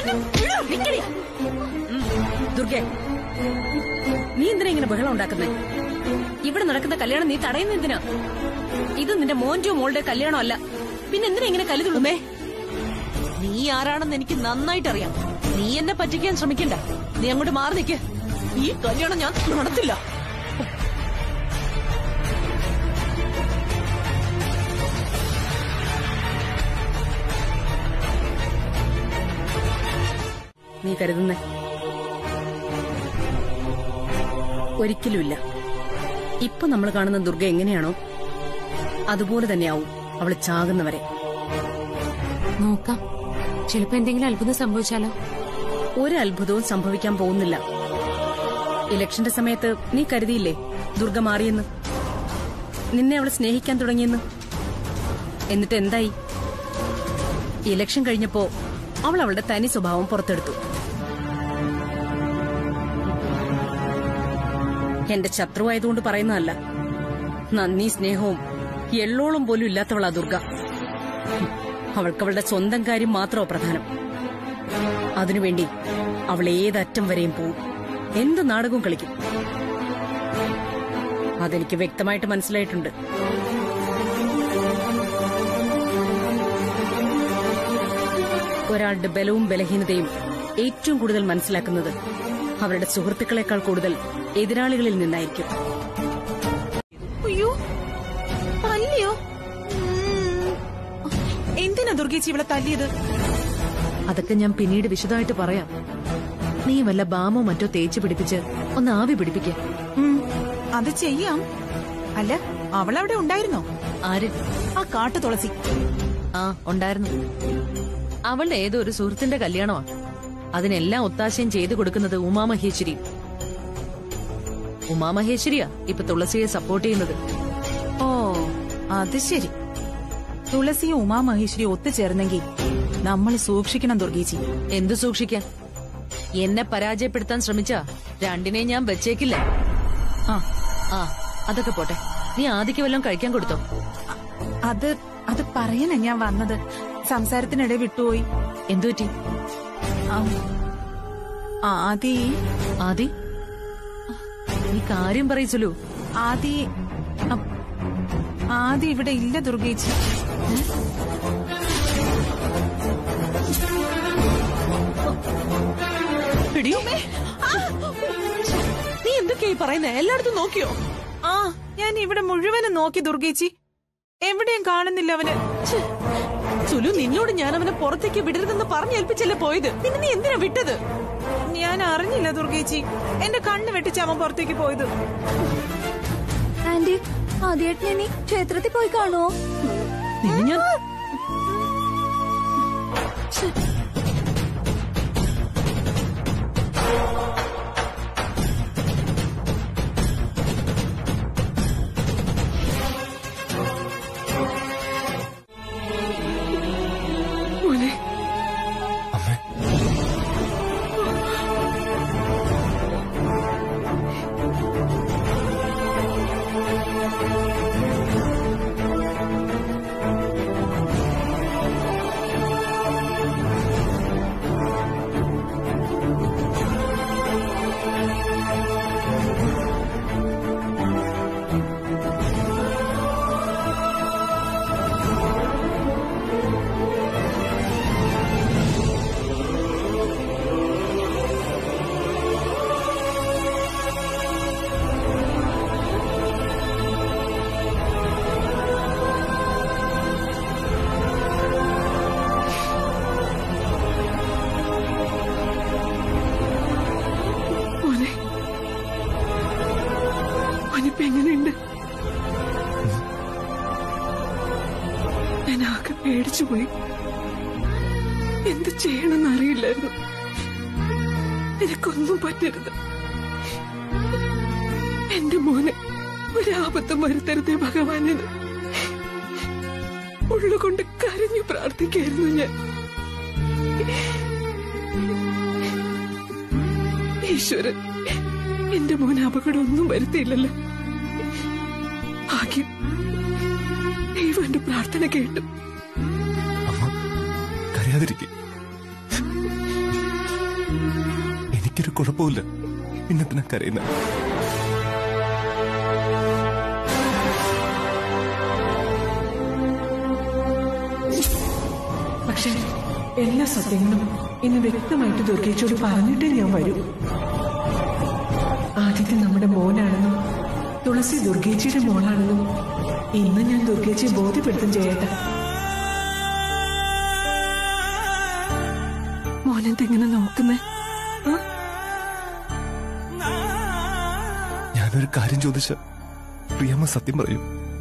Speaker 4: ദുർഗെ, നീ എന്തിനാ ഇങ്ങനെ ബഹളം ഉണ്ടാക്കുന്നേ? ഇവിടെ നടക്കുന്ന കല്യാണം നീ തടയുന്ന എന്തിനാ? ഇത് നിന്റെ മോന്റെയോ മോളുടെ കല്യാണം അല്ല. പിന്നെ എന്തിനാ ഇങ്ങനെ കലിതുള്ളുമേ?
Speaker 7: നീ ആരാണെന്ന് എനിക്ക് നന്നായിട്ട് അറിയാം. നീ എന്നെ പറ്റിക്കാൻ ശ്രമിക്കണ്ട. നീ അങ്ങോട്ട് മാറി നിൽക്ക്. ഈ കല്യാണം ഞാൻ നടത്തില്ല.
Speaker 4: നീ കരുതുന്നേ? ഒരിക്കലുമില്ല. ഇപ്പൊ നമ്മൾ കാണുന്ന ദുർഗ എങ്ങനെയാണോ അതുപോലെ തന്നെയാവും അവള് ചാകുന്നവരെ.
Speaker 1: നോക്കാം, ചിലപ്പോ എന്തെങ്കിലും അത്ഭുതം സംഭവിച്ചാലോ?
Speaker 4: ഒരു അത്ഭുതവും സംഭവിക്കാൻ പോകുന്നില്ല. ഇലക്ഷന്റെ സമയത്ത് നീ കരുതിയില്ലേ ദുർഗ മാറിയെന്ന്? നിന്നെ അവള് സ്നേഹിക്കാൻ തുടങ്ങിയെന്ന്. എന്നിട്ട് എന്തായി? ഇലക്ഷൻ കഴിഞ്ഞപ്പോ അവൾ അവളുടെ തനി സ്വഭാവം പുറത്തെടുത്തു. എന്റെ ശത്രുവായതുകൊണ്ട് പറയുന്നതല്ല. നന്ദി സ്നേഹവും എള്ളോളം പോലും ഇല്ലാത്തവളാ ദുർഗ. അവൾക്കവളുടെ സ്വന്തം കാര്യം മാത്രമോ പ്രധാനം. അതിനുവേണ്ടി അവൾ ഏതറ്റം വരെയും പോവും, എന്ത് നാടകവും കളിക്കും. അതെനിക്ക് വ്യക്തമായിട്ട് മനസ്സിലായിട്ടുണ്ട്. ഒരാളുടെ ബലവും ബലഹീനതയും ഏറ്റവും കൂടുതൽ മനസ്സിലാക്കുന്നത് അവരുടെ സുഹൃത്തുക്കളെക്കാൾ കൂടുതൽ എതിരാളികളിൽ നിന്നായിരിക്കും.
Speaker 10: അയ്യോ, തല്ലിയോ? എന്തിനാ ദുർഗേച്ചി ഇവിടെ തല്ലിയത്?
Speaker 7: അതൊക്കെ ഞാൻ പിന്നീട് വിശദമായിട്ട് പറയാം. നീ വല്ല ബാമോ മറ്റോ തേച്ച് പിടിപ്പിച്ച് ഒന്ന് ആവി പിടിപ്പിക്ക.
Speaker 10: അത് ചെയ്യാം. അല്ല, അവളവിടെ ഉണ്ടായിരുന്നോ?
Speaker 7: ആര്?
Speaker 10: ആ കാട്ടു തുളസി.
Speaker 7: ആ, ഉണ്ടായിരുന്നു. അവളുടെ ഏതോ ഒരു സുഹൃത്തിന്റെ കല്യാണമാ. അതിനെല്ലാം ഒത്താശയും ചെയ്തു കൊടുക്കുന്നത് ഉമാമഹേശ്വരി. ഉമാമഹേശ്വരിയാ ഇപ്പൊ തുളസിയെ സപ്പോർട്ട് ചെയ്യുന്നത്.
Speaker 10: ഓ, അത് ശരി. തുളസിയും ഉമാമഹേശ്വരിയും ഒത്തുചേർന്നെങ്കിൽ നമ്മൾ സൂക്ഷിക്കണം ദുർഗേച്ചി.
Speaker 7: എന്തു സൂക്ഷിക്കാൻ? എന്നെ പരാജയപ്പെടുത്താൻ ശ്രമിച്ചാ രണ്ടിനെ ഞാൻ വെച്ചേക്കില്ല. ആ ആ അതൊക്കെ പോട്ടെ. നീ ആദിക്ക് വല്ലതും കഴിക്കാൻ കൊടുത്തോ?
Speaker 10: അത് അത് പറയാനാ ഞാൻ വന്നത്. സംസാരത്തിനിടെ വിട്ടുപോയി.
Speaker 7: എന്തുപറ്റി?
Speaker 10: ആദി
Speaker 7: ആദി നീ കാര്യം പറയിച്ചല്ലോ.
Speaker 10: ആദി ആദി ഇവിടെ ഇല്ല ദുർഗേച്ചി.
Speaker 7: നീ എന്തൊക്കെയായി പറയുന്നേ? എല്ലായിടത്തും നോക്കിയോ?
Speaker 10: ആ, ഞാൻ ഇവിടെ മുഴുവനും നോക്കി ദുർഗേച്ചി. എവിടെയും കാണുന്നില്ല അവന്.
Speaker 7: സുലു, നിന്നോട് ഞാൻ അവനെ പുറത്തേക്ക് വിടരുതെന്ന് പറഞ്ഞേൽപ്പിച്ചല്ലേ പോയത്. പിന്നെ നീ എന്തിനാ വിട്ടത്?
Speaker 10: ഞാൻ അറിഞ്ഞില്ല ദുർഗേച്ചി. എന്റെ കണ്ണ് വെട്ടിച്ച് അവൻ പുറത്തേക്ക് പോയത്.
Speaker 3: ആന്റി, ആദ്യമായിട്ട് നീ ക്ഷേത്രത്തിൽ പോയി കാണുവോ?
Speaker 7: നിന്നെ ഞാൻ
Speaker 2: എങ്ങനെയുണ്ട്? ഞാൻ ആകെ പേടിച്ചുപോയി. എന്ത് ചെയ്യണമെന്ന് അറിയില്ലായിരുന്നു. നിനക്കൊന്നും പറ്റരുത്. എന്റെ മോനെ ഒരാപത്തും വരുത്തരുതേ ഭഗവാനെന്ന് ഉള്ളുകൊണ്ട് കരഞ്ഞു പ്രാർത്ഥിക്കായിരുന്നു ഞാൻ. ഈശ്വരൻ എന്റെ മോനെ അപകടമൊന്നും വരുത്തിയില്ലല്ലോ. ഭാഗ്യം, ദൈവം എന്റെ പ്രാർത്ഥന കേട്ടു.
Speaker 5: കരയാതിരിക്കെ. എനിക്കൊരു കുഴപ്പമില്ല. പിന്നെത്തിനാ കരയുന്ന?
Speaker 2: പക്ഷെ എല്ലാ സത്യങ്ങളും ഇന്ന് വ്യക്തമായിട്ട് ദുർഗേച്ചോട് പറഞ്ഞിട്ടേ ഞാൻ വരൂ. ആദ്യത്തെ നമ്മുടെ മോനാണെന്നും തുളസി ദുർഗേച്ചിയുടെ മോളാണെന്നും ഇന്ന് ഞാൻ ദുർഗേച്ചിയെ ബോധ്യപ്പെടുത്തും ചെയ്യട്ടെ. മോനെന്തെങ്ങനെ നോക്കുന്നേ?
Speaker 5: ഞാനൊരു കാര്യം ചോദിച്ച പ്രിയമ്മ സത്യം പറയൂ.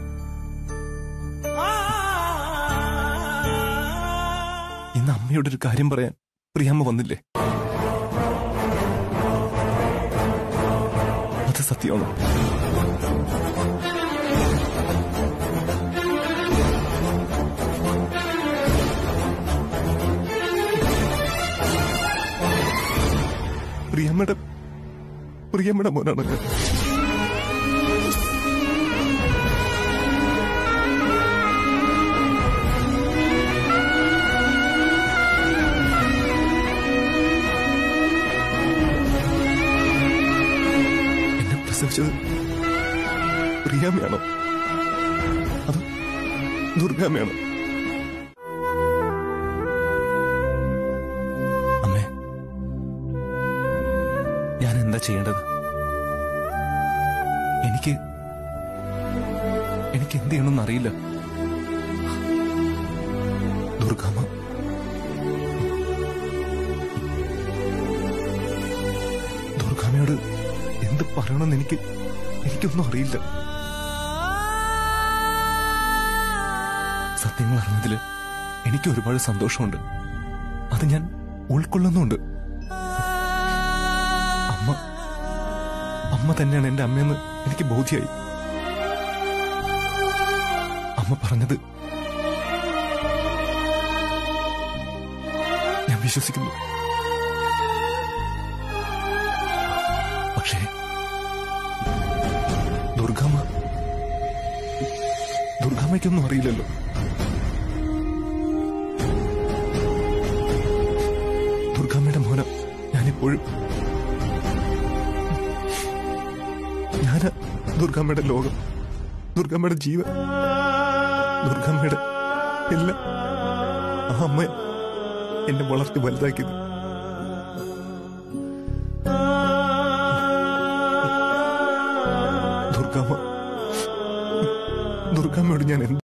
Speaker 5: ഇന്ന് അമ്മയോടൊരു കാര്യം പറയാൻ പ്രിയമ്മ വന്നില്ലേ? അത് സത്യമാണോ? പ്രിയമ്മയുടെ പ്രിയമ്മയുടെ മോനാണല്ലോ. എന്നെ പ്രസവിച്ചത് പ്രിയമ്മയാണോ അതോ ദുർഗാമ്മയാണോ? അമ്മേ, ഞാൻ എന്താ ചെയ്യേണ്ടത്? എനിക്ക് എനിക്ക് എന്ത് ചെയ്യണമെന്ന് അറിയില്ല. ദുർഗാമ്മ ദുർഗാമ്മയോട് എന്ത് പറയണമെന്ന് എനിക്ക് എനിക്കൊന്നും അറിയില്ല. സത്യങ്ങൾ അറിഞ്ഞതില് എനിക്ക് ഒരുപാട് സന്തോഷമുണ്ട്. അത് ഞാൻ ഉൾക്കൊള്ളുന്നുണ്ട്. അമ്മ അമ്മ തന്നെയാണ് എന്റെ അമ്മയെന്ന് എനിക്ക് ബോധ്യായി. അമ്മ പറഞ്ഞത് ഞാൻ വിശ്വസിക്കുന്നു. പക്ഷേ ദുർഗാമ്മ ദുർഗാമ്മയ്ക്കൊന്നും അറിയില്ലല്ലോ. ദുർഗാമ്മയുടെ മോന ഞാനിപ്പോഴും ഞാന് ദുർഗാമ്മയുടെ ലോകം, ദുർഗാമ്മയുടെ ജീവൻ, ദുർഗാമ്മയുടെ എല്ലാം. ആ അമ്മ എന്നെ വളർത്തി വലുതാക്കിയത്. ദുർഗാമ്മ ദുർഗാമ്മയോട് ഞാൻ